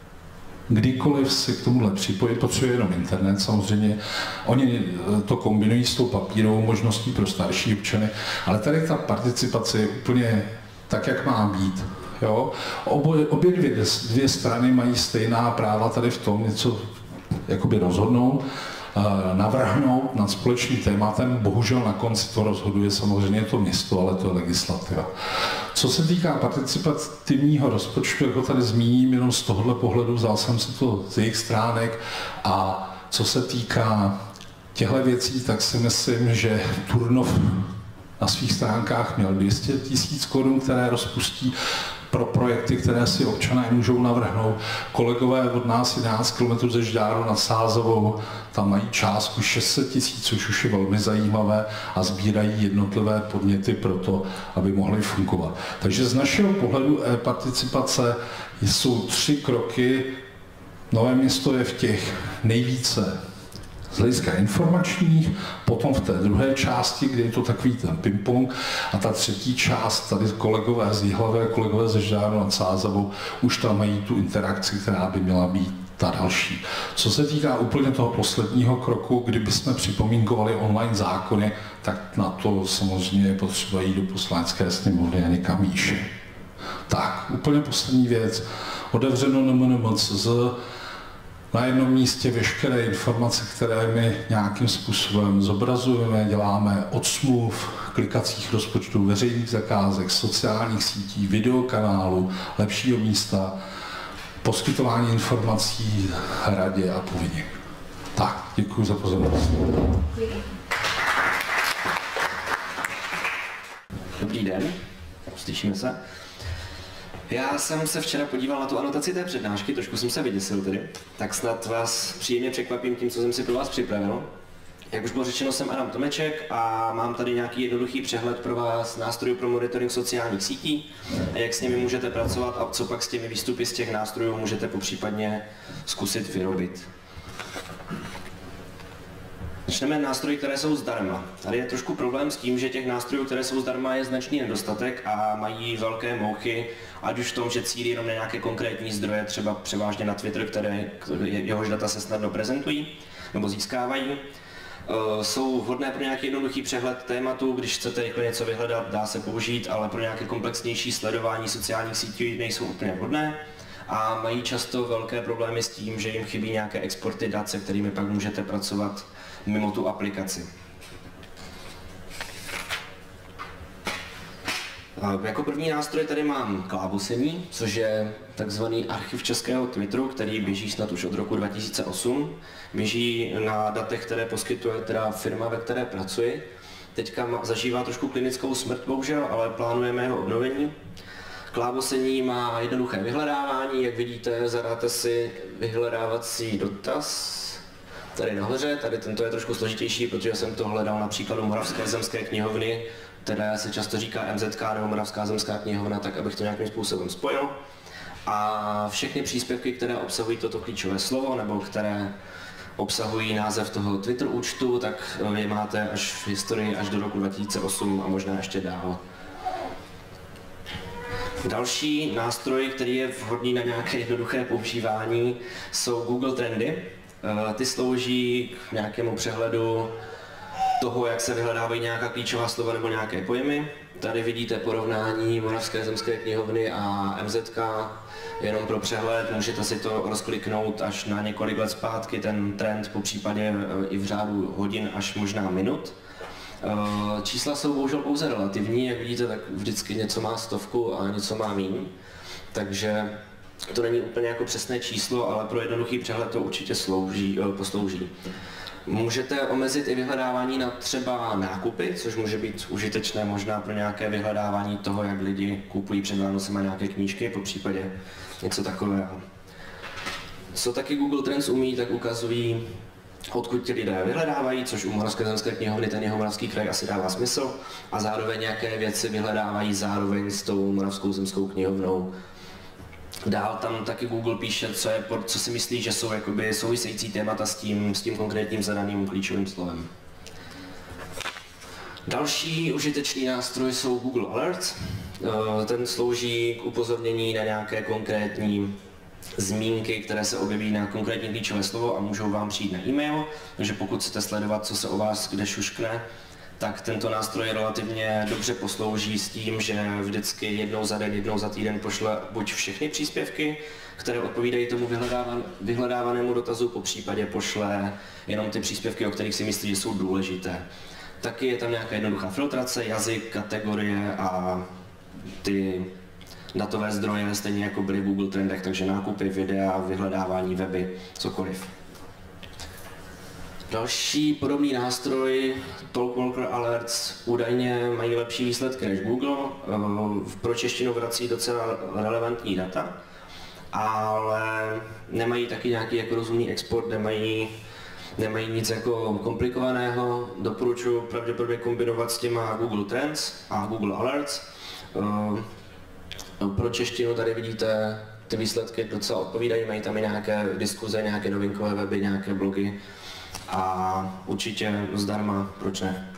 kdykoliv si k tomuhle připojit, potřebuje jenom internet samozřejmě. Oni to kombinují s tou papírovou možností pro starší občany, ale tady ta participace je úplně tak, jak má být. Jo? Obě dvě strany mají stejná práva tady v tom něco jakoby rozhodnout, navrhnout nad společným tématem. Bohužel na konci to rozhoduje samozřejmě to město, ale to je legislativa. Co se týká participativního rozpočtu, jako tady zmíním jenom z tohohle pohledu, vzal jsem si to z jejich stránek a co se týká těchto věcí, tak si myslím, že Turnov na svých stránkách měl 200 000 korun, které rozpustí pro projekty, které si občané můžou navrhnout. Kolegové od nás 11 km ze Žďáru nad Sázovou, tam mají částku 600 000, což už je velmi zajímavé a sbírají jednotlivé podněty pro to, aby mohly fungovat. Takže z našeho pohledu e-participace jsou 3 kroky. Nové Město je v těch nejvíce z hlediska informačních, potom v té druhé části, kde je to takový ten ping-pong, a ta třetí část, tady kolegové z Jihlavy, kolegové ze Žďáru nad Sázavou, už tam mají tu interakci, která by měla být ta další. Co se týká úplně toho posledního kroku, kdyby jsme připomínkovali online zákony, tak na to samozřejmě je potřeba jít do Poslanecké sněmovny a někam výše. Tak, úplně poslední věc. Otevřeno NMNMCZ, na jednom místě veškeré informace, které my nějakým způsobem zobrazujeme, děláme od smluv, klikacích rozpočtů, veřejných zakázek, sociálních sítí, videokanálů, lepšího místa, poskytování informací radě a povinně. Tak, děkuji za pozornost. Dobrý den, slyšíme se. Já jsem se včera podíval na tu anotaci té přednášky, trošku jsem se vyděsil tedy, tak snad vás příjemně překvapím tím, co jsem si pro vás připravil. Jak už bylo řečeno, jsem Adam Tomeček a mám tady nějaký jednoduchý přehled pro vás nástrojů pro monitoring sociálních sítí a jak s nimi můžete pracovat a co pak s těmi výstupy z těch nástrojů můžete popřípadně zkusit vyrobit. Začneme nástroji, které jsou zdarma. Tady je trošku problém s tím, že těch nástrojů, které jsou zdarma, je značný nedostatek a mají velké mouchy, ať už v tom, že cílí jenom na nějaké konkrétní zdroje, třeba převážně na Twitter, jehož data se snadno prezentují nebo získávají. Jsou vhodné pro nějaký jednoduchý přehled tématu, když chcete rychle něco vyhledat, dá se použít, ale pro nějaké komplexnější sledování sociálních sítí nejsou úplně vhodné a mají často velké problémy s tím, že jim chybí nějaké exporty dat, se kterými pak můžete pracovat mimo tu aplikaci. Jako první nástroj tady mám Klábosení, což je takzvaný archiv českého Twitteru, který běží snad už od roku 2008. Běží na datech, které poskytuje teda firma, ve které pracuji. Teďka zažívá trošku klinickou smrt, bohužel, ale plánujeme jeho obnovení. Klábosení má jednoduché vyhledávání, jak vidíte, zadáte si vyhledávací dotaz. Tady nahoře, tady tento je trošku složitější, protože jsem to hledal na příkladu Moravské zemské knihovny, které se často říká MZK nebo Moravská zemská knihovna, tak abych to nějakým způsobem spojil. A všechny příspěvky, které obsahují toto klíčové slovo nebo které obsahují název toho Twitter účtu, tak je máte až v historii až do roku 2008 a možná ještě dál. Další nástroj, který je vhodný na nějaké jednoduché používání, jsou Google Trendy. Ty slouží k nějakému přehledu toho, jak se vyhledávají nějaká klíčová slova nebo nějaké pojmy. Tady vidíte porovnání Moravské zemské knihovny a MZK. Jenom pro přehled, můžete si to rozkliknout až na několik let zpátky, ten trend, po případě i v řádu hodin až možná minut. Čísla jsou bohužel pouze relativní, jak vidíte, tak vždycky něco má 100 a něco má míň. Takže to není úplně jako přesné číslo, ale pro jednoduchý přehled to určitě poslouží. Můžete omezit i vyhledávání na třeba nákupy, což může být užitečné možná pro nějaké vyhledávání toho, jak lidi kupují před Vánocema nějaké knížky, po případě něco takového. Co taky Google Trends umí, tak ukazují, odkud ti lidé vyhledávají, což u Moravské zemské knihovny ten Jihomoravský kraj asi dává smysl, a zároveň nějaké věci vyhledávají zároveň s tou Moravskou zemskou knihovnou. Dál tam taky Google píše, co si myslí, že jsou jakoby související témata s tím konkrétním zadaným klíčovým slovem. Další užitečný nástroj jsou Google Alerts. Ten slouží k upozornění na nějaké konkrétní zmínky, které se objeví na konkrétní klíčové slovo a můžou vám přijít na e-mail, takže pokud chcete sledovat, co se o vás kde šuškne, tak tento nástroj relativně dobře poslouží s tím, že vždycky jednou za den, jednou za týden pošle buď všechny příspěvky, které odpovídají tomu vyhledávanému dotazu, po případě pošle jenom ty příspěvky, o kterých si myslí, že jsou důležité. Taky je tam nějaká jednoduchá filtrace, jazyk, kategorie a ty datové zdroje, stejně jako byly v Google Trendech, takže nákupy, videa, vyhledávání, weby, cokoliv. Další podobný nástroj, Talkwalker Alerts, údajně mají lepší výsledky než Google. Pro češtinu vrací docela relevantní data, ale nemají taky nějaký jako rozumný export, nemají nic jako komplikovaného. Doporučuji pravděpodobně kombinovat s těma Google Trends a Google Alerts. Pro češtinu tady vidíte, ty výsledky docela odpovídají, mají tam i nějaké diskuze, nějaké novinkové weby, nějaké blogy a určitě zdarma, proč ne.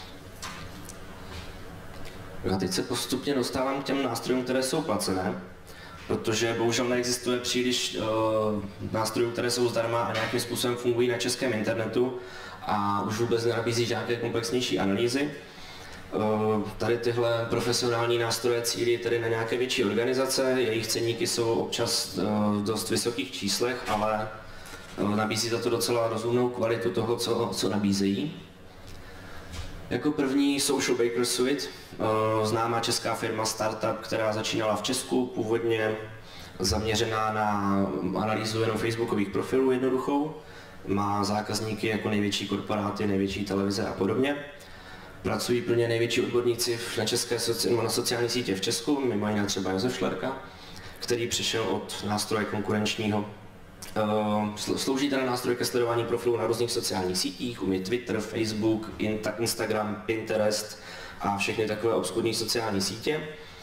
A teď se postupně dostávám k těm nástrojům, které jsou placené, protože bohužel neexistuje příliš nástrojů, které jsou zdarma a nějakým způsobem fungují na českém internetu a už vůbec nenabízí žádné komplexnější analýzy. Tady tyhle profesionální nástroje cílí tedy na nějaké větší organizace, jejich ceníky jsou občas v dost vysokých číslech, ale nabízí to docela rozumnou kvalitu toho, co nabízejí. Jako první Social Baker Suite, známá česká firma startup, která začínala v Česku, původně zaměřená na analýzu jenom facebookových profilů jednoduchou, má zákazníky jako největší korporáty, největší televize a podobně. Pracují pro ně největší odborníci na sociální sítě v Česku, mimo jiné třeba Josef Šlerka, který přišel od nástroje konkurenčního. Slouží ten nástroj ke sledování profilů na různých sociálních sítích, umí Twitter, Facebook, Instagram, Pinterest a všechny takové obskurní sociální sítě.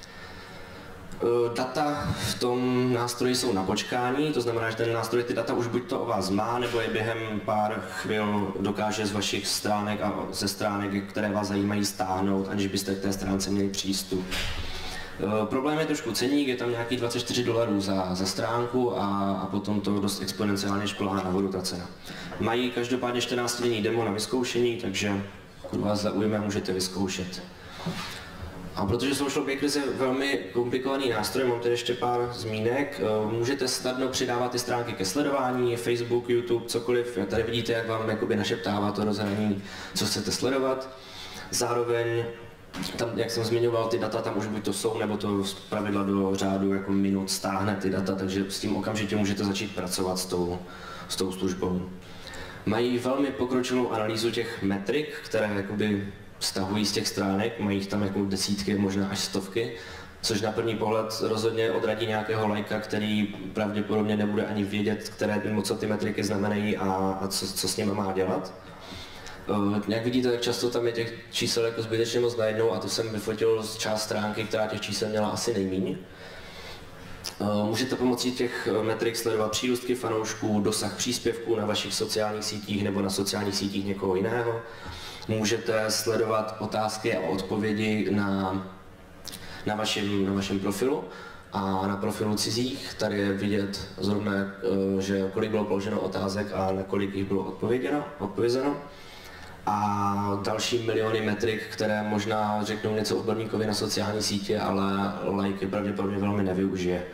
Data v tom nástroji jsou na počkání, to znamená, že ten nástroj ty data už buď to o vás má, nebo je během pár chvil dokáže z vašich stránek a ze stránek, které vás zajímají, stáhnout, aniž byste k té stránce měli přístup. Problém je trošku ceník, je tam nějakých $24 za stránku a potom to dost exponenciálně šplhá nahoru ta cena. Mají každopádně 14denní demo na vyzkoušení, takže pokud vás zaujme, můžete vyzkoušet. A protože Social Bakers je velmi komplikovaný nástroj, mám tady ještě pár zmínek, můžete snadno přidávat ty stránky ke sledování, Facebook, YouTube, cokoliv. Tady vidíte, jak vám jakoby našeptává to rozhraní, co chcete sledovat. Zároveň tam, jak jsem zmiňoval, ty data tam už buď to jsou, nebo to z pravidla do řádu jako minut stáhne ty data, takže s tím okamžitě můžete začít pracovat s tou službou. Mají velmi pokročilou analýzu těch metrik, které jakoby stahují z těch stránek, mají jich tam jako desítky, možná až stovky, což na první pohled rozhodně odradí nějakého lajka, který pravděpodobně nebude ani vědět, co ty metriky znamenají a co s nimi má dělat. Jak vidíte, tak často tam je těch čísel jako zbytečně moc najednou a to jsem vyfotil z část stránky, která těch čísel měla asi nejméně. Můžete pomocí těch metrik sledovat přírůstky fanoušků, dosah příspěvků na vašich sociálních sítích nebo na sociálních sítích někoho jiného. Můžete sledovat otázky a odpovědi na vašem profilu a na profilu cizích. Tady je vidět zrovna, že kolik bylo položeno otázek a na kolik jich bylo odpovězeno. A další miliony metrik, které možná řeknou něco odborníkovi na sociální sítě, ale like pravděpodobně velmi nevyužije.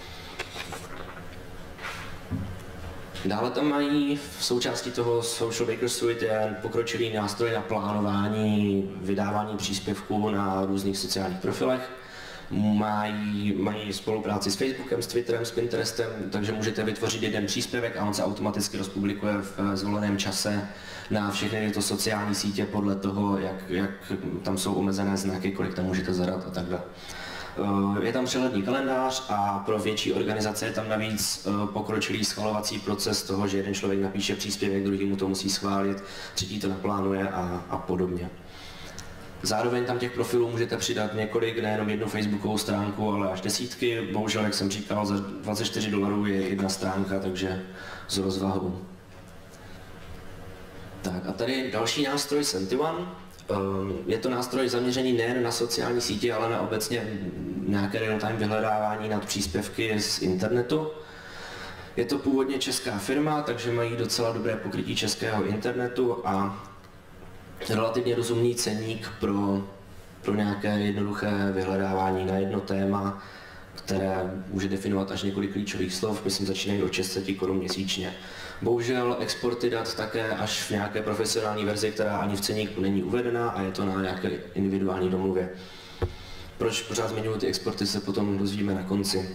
Dále tam mají v součástí toho Social Baker Suite je pokročilý nástroj na plánování, vydávání příspěvků na různých sociálních profilech. Mají spolupráci s Facebookem, s Twitterem, s Pinterestem, takže můžete vytvořit jeden příspěvek a on se automaticky rozpublikuje v zvoleném čase na všechny tyto sociální sítě podle toho, jak tam jsou omezené znaky, kolik tam můžete zadat a takhle. Je tam přehledný kalendář a pro větší organizace je tam navíc pokročilý schvalovací proces toho, že jeden člověk napíše příspěvek, druhý mu to musí schválit, třetí to naplánuje a podobně. Zároveň tam těch profilů můžete přidat několik, nejenom jednu facebookovou stránku, ale až desítky. Bohužel, jak jsem říkal, za $24 je jedna stránka, takže s rozvahou. Tak a tady další nástroj SentiOne. Je to nástroj zaměřený nejen na sociální sítě, ale na obecně nějaké real-time vyhledávání nad příspěvky z internetu. Je to původně česká firma, takže mají docela dobré pokrytí českého internetu a relativně rozumný ceník pro nějaké jednoduché vyhledávání na jedno téma, které může definovat až několik klíčových slov, myslím začínají od 600 Kč měsíčně. Bohužel exporty dat také až v nějaké profesionální verzi, která ani v ceníku není uvedená a je to na nějaké individuální domluvě. Proč pořád zmiňuji ty exporty, se potom dozvíme na konci.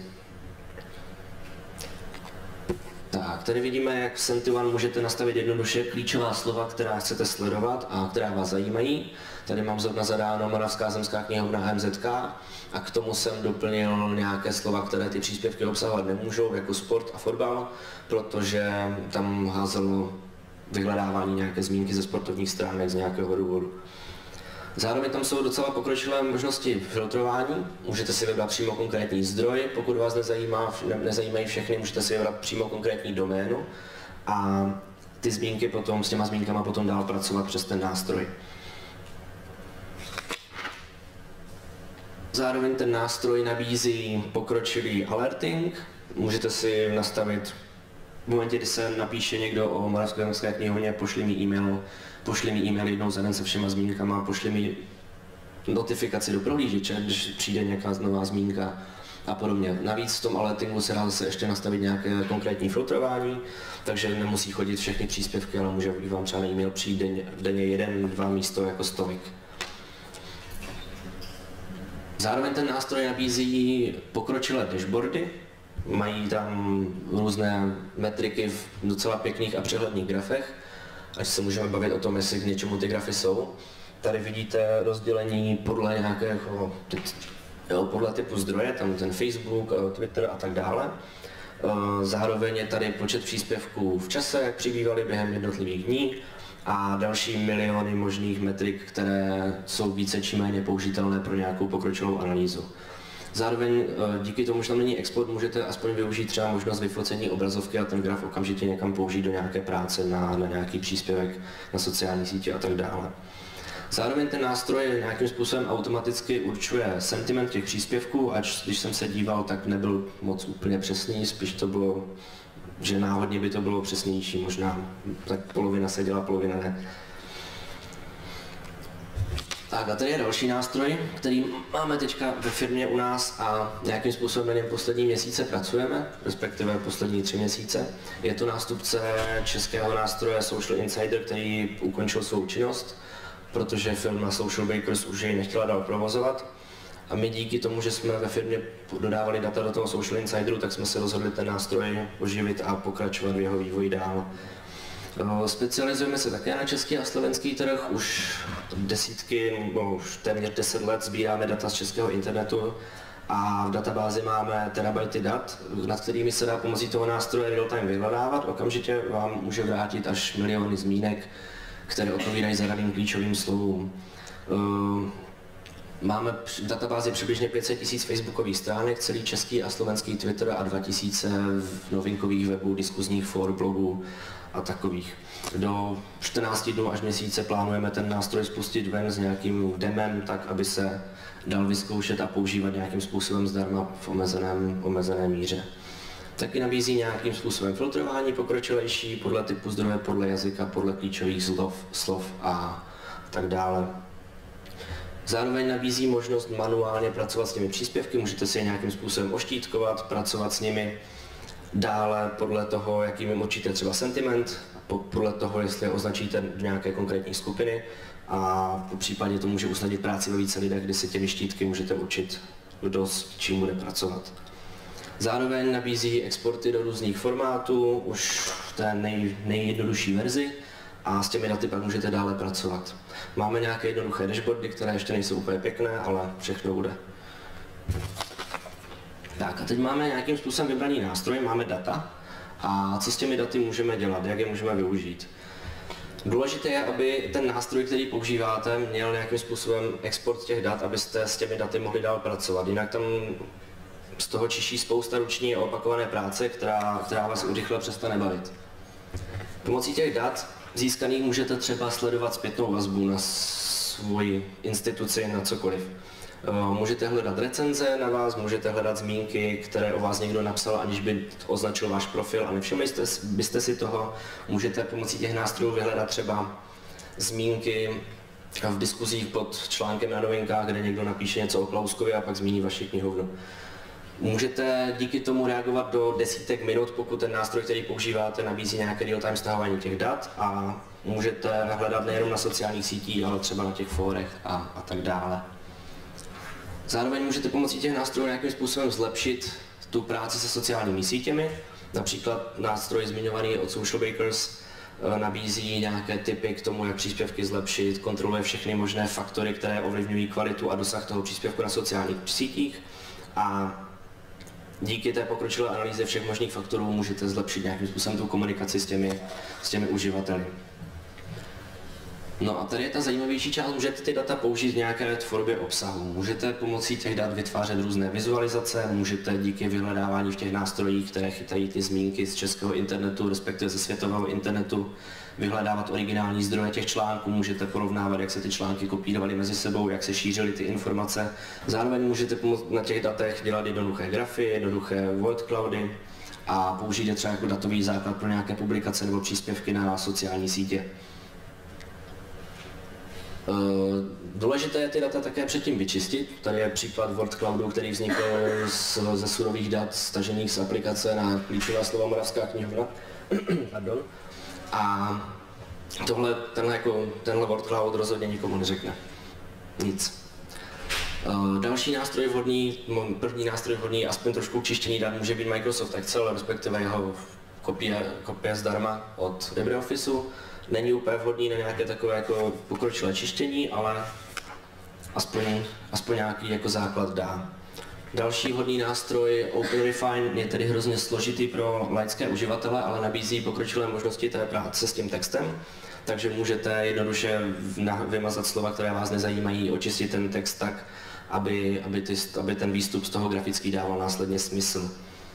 Tak, tady vidíme, jak v SentiOne můžete nastavit jednoduše klíčová slova, která chcete sledovat a která vás zajímají. Tady mám zrovna zadáno Moravská zemská knihovna MZK a k tomu jsem doplnil nějaké slova, které ty příspěvky obsahovat nemůžou, jako sport a fotbal, protože tam házelo vyhledávání nějaké zmínky ze sportovních stránek z nějakého důvodu. Zároveň tam jsou docela pokročilé možnosti filtrování. Můžete si vybrat přímo konkrétní zdroj, pokud vás nezajímají všechny, můžete si vybrat přímo konkrétní doménu a ty zmínky potom, s těma zmínkama potom dál pracovat přes ten nástroj. Zároveň ten nástroj nabízí pokročilý alerting. Můžete si nastavit v momentě, kdy se napíše někdo o Moravské zemské knihovně, pošli mi e-mail jednou za den se všema zmínkama, pošli mi notifikaci do prohlížeče, když přijde nějaká nová zmínka a podobně. Navíc v tom alertingu se dá zase ještě nastavit nějaké konkrétní filtrování, takže nemusí chodit všechny příspěvky, ale může vám třeba na e-mail přijít denně 1-2 místo jako stovik. Zároveň ten nástroj nabízí pokročilé dashboardy, mají tam různé metriky v docela pěkných a přehledných grafech, až se můžeme bavit o tom, jestli k něčemu ty grafy jsou. Tady vidíte rozdělení podle nějakého, podle typu zdroje, tam ten Facebook, Twitter a tak dále. Zároveň je tady počet příspěvků v čase, jak přibývaly během jednotlivých dní a další miliony možných metrik, které jsou více či méně použitelné pro nějakou pokročilou analýzu. Zároveň díky tomu, že tam není export, můžete aspoň využít třeba možnost vyfocení obrazovky a ten graf okamžitě někam použít do nějaké práce na nějaký příspěvek na sociální sítě a tak dále. Zároveň ten nástroj nějakým způsobem automaticky určuje sentiment těch příspěvků, ač když jsem se díval, tak nebyl moc úplně přesný, spíš to bylo, že náhodně by to bylo přesnější, možná tak polovina seděla, polovina ne. Tak a tady je další nástroj, který máme teďka ve firmě u nás a nějakým způsobem na něm poslední měsíce pracujeme, respektive poslední 3 měsíce. Je to nástupce českého nástroje Social Insider, který ukončil svou činnost, protože firma Social Bakers už jej nechtěla dál provozovat. A my díky tomu, že jsme ve firmě dodávali data do toho Social Insideru, tak jsme se rozhodli ten nástroj oživit a pokračovat v jeho vývoji dál. Specializujeme se také na český a slovenský trh, už už téměř 10 let sbíráme data z českého internetu a v databázi máme terabajty dat, nad kterými se dá pomocí toho nástroje real-time vyhledávat. Okamžitě vám může vrátit až miliony zmínek, které odpovídají zadaným klíčovým slovům. Máme v databázi přibližně 500 000 facebookových stránek, celý český a slovenský Twitter a 2000 novinkových webů, diskuzních for, blogů a takových. Do 14 dnů až měsíce plánujeme ten nástroj spustit ven s nějakým demem, tak aby se dal vyzkoušet a používat nějakým způsobem zdarma v omezené míře. Taky nabízí nějakým způsobem filtrování pokročilejší podle typu zdroje, podle jazyka, podle klíčových slov a tak dále. Zároveň nabízí možnost manuálně pracovat s těmi příspěvky, můžete si je nějakým způsobem oštítkovat, pracovat s nimi dále podle toho, jaký jim určíte třeba sentiment, podle toho, jestli je označíte do nějaké konkrétní skupiny a po případě to může usnadnit práci ve více lidech, kdy si těmi štítky můžete určit, kdo s čím bude pracovat. Zároveň nabízí exporty do různých formátů, už v té nejjednodušší verzi a s těmi daty pak můžete dále pracovat. Máme nějaké jednoduché dashboardy, které ještě nejsou úplně pěkné, ale všechno bude. Tak a teď máme nějakým způsobem vybraný nástroj, máme data a co s těmi daty můžeme dělat, jak je můžeme využít. Důležité je, aby ten nástroj, který používáte, měl nějakým způsobem export těch dat, abyste s těmi daty mohli dál pracovat. Jinak tam z toho čiší spousta ruční a opakované práce, která vás urychle přestane bavit. Pomocí těch dat získaných můžete třeba sledovat zpětnou vazbu na svoji instituci, na cokoliv. Můžete hledat recenze na vás, můžete hledat zmínky, které o vás někdo napsal, aniž by označil váš profil a nevšimli byste si toho. Můžete pomocí těch nástrojů vyhledat třeba zmínky v diskuzích pod článkem na Novinkách, kde někdo napíše něco o Klauskově a pak zmíní vaši knihovnu. Můžete díky tomu reagovat do desítek minut, pokud ten nástroj, který používáte, nabízí nějaké real-time stahování těch dat a můžete hledat nejenom na sociálních sítích, ale třeba na těch fórech a tak dále. Zároveň můžete pomocí těch nástrojů nějakým způsobem zlepšit tu práci se sociálními sítěmi. Například nástroj zmiňovaný od Social Bakers nabízí nějaké tipy k tomu, jak příspěvky zlepšit, kontroluje všechny možné faktory, které ovlivňují kvalitu a dosah toho příspěvku na sociálních sítích a díky té pokročilé analýze všech možných faktorů můžete zlepšit nějakým způsobem tu komunikaci s těmi uživateli. No a tady je ta zajímavější část, můžete ty data použít v nějaké tvorbě obsahu. Můžete pomocí těch dat vytvářet různé vizualizace, můžete díky vyhledávání v těch nástrojích, které chytají ty zmínky z českého internetu, respektive ze světového internetu, vyhledávat originální zdroje těch článků, můžete porovnávat, jak se ty články kopírovaly mezi sebou, jak se šířily ty informace. Zároveň můžete na těch datech dělat jednoduché grafy, jednoduché word cloudy a použít je třeba jako datový základ pro nějaké publikace nebo příspěvky na sociální sítě. Důležité je ty data také předtím vyčistit. Tady je příklad word cloudu, který vznikl ze surových dat stažených z aplikace na klíčová slova Moravská knihovna. Pardon. A tenhle word cloud rozhodně nikomu neřekne nic. Další nástroj vhodný, první nástroj vhodný, aspoň trošku čištění dat, může být Microsoft Excel, respektive jeho kopie zdarma od LibreOfficeu. Není úplně vhodný na nějaké takové jako pokročilé čištění, ale aspoň nějaký jako základ dá. Další hodný nástroj OpenRefine je tedy hrozně složitý pro laické uživatele, ale nabízí pokročilé možnosti té práce s tím textem, takže můžete jednoduše vymazat slova, které vás nezajímají, očistit ten text tak, aby ten výstup z toho grafický dával následně smysl.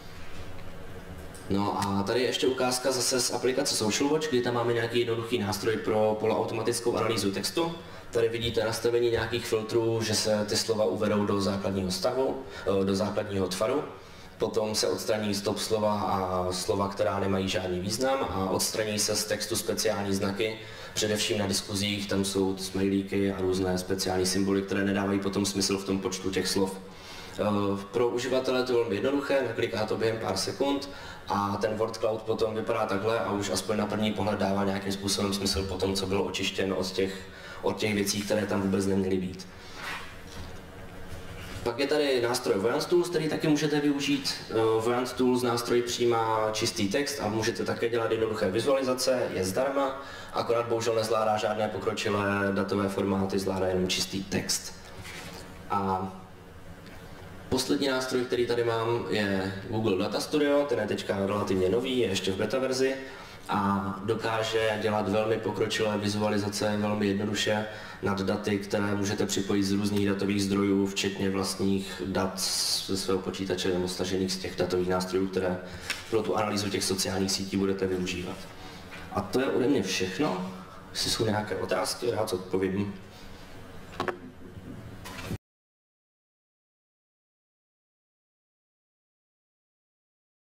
No a tady je ještě ukázka zase z aplikace Social Watch, kdy tam máme nějaký jednoduchý nástroj pro poloautomatickou analýzu textu. Tady vidíte nastavení nějakých filtrů, že se ty slova uvedou do základního stavu, do základního tvaru. Potom se odstraní stop slova a slova, která nemají žádný význam a odstraní se z textu speciální znaky, především na diskuzích, tam jsou smajlíky a různé speciální symboly, které nedávají potom smysl v tom počtu těch slov. Pro uživatele to je velmi jednoduché, nakliká to během pár sekund a ten word cloud potom vypadá takhle a už aspoň na první pohled dává nějakým způsobem smysl po tom, co bylo očištěno od těch věcí, které tam vůbec neměly být. Pak je tady nástroj Voyant Tools, který taky můžete využít. Voyant Tools nástroj přijímá čistý text a můžete také dělat jednoduché vizualizace, je zdarma, akorát bohužel nezvládá žádné pokročilé datové formáty, zvládá jenom čistý text. A poslední nástroj, který tady mám, je Google Data Studio, ten je teďka relativně nový, je ještě v beta verzi a dokáže dělat velmi pokročilé vizualizace velmi jednoduše nad daty, které můžete připojit z různých datových zdrojů, včetně vlastních dat ze svého počítače nebo stažených z těch datových nástrojů, které pro tu analýzu těch sociálních sítí budete využívat. A to je ode mě všechno. Jestli jsou nějaké otázky, rád odpovím.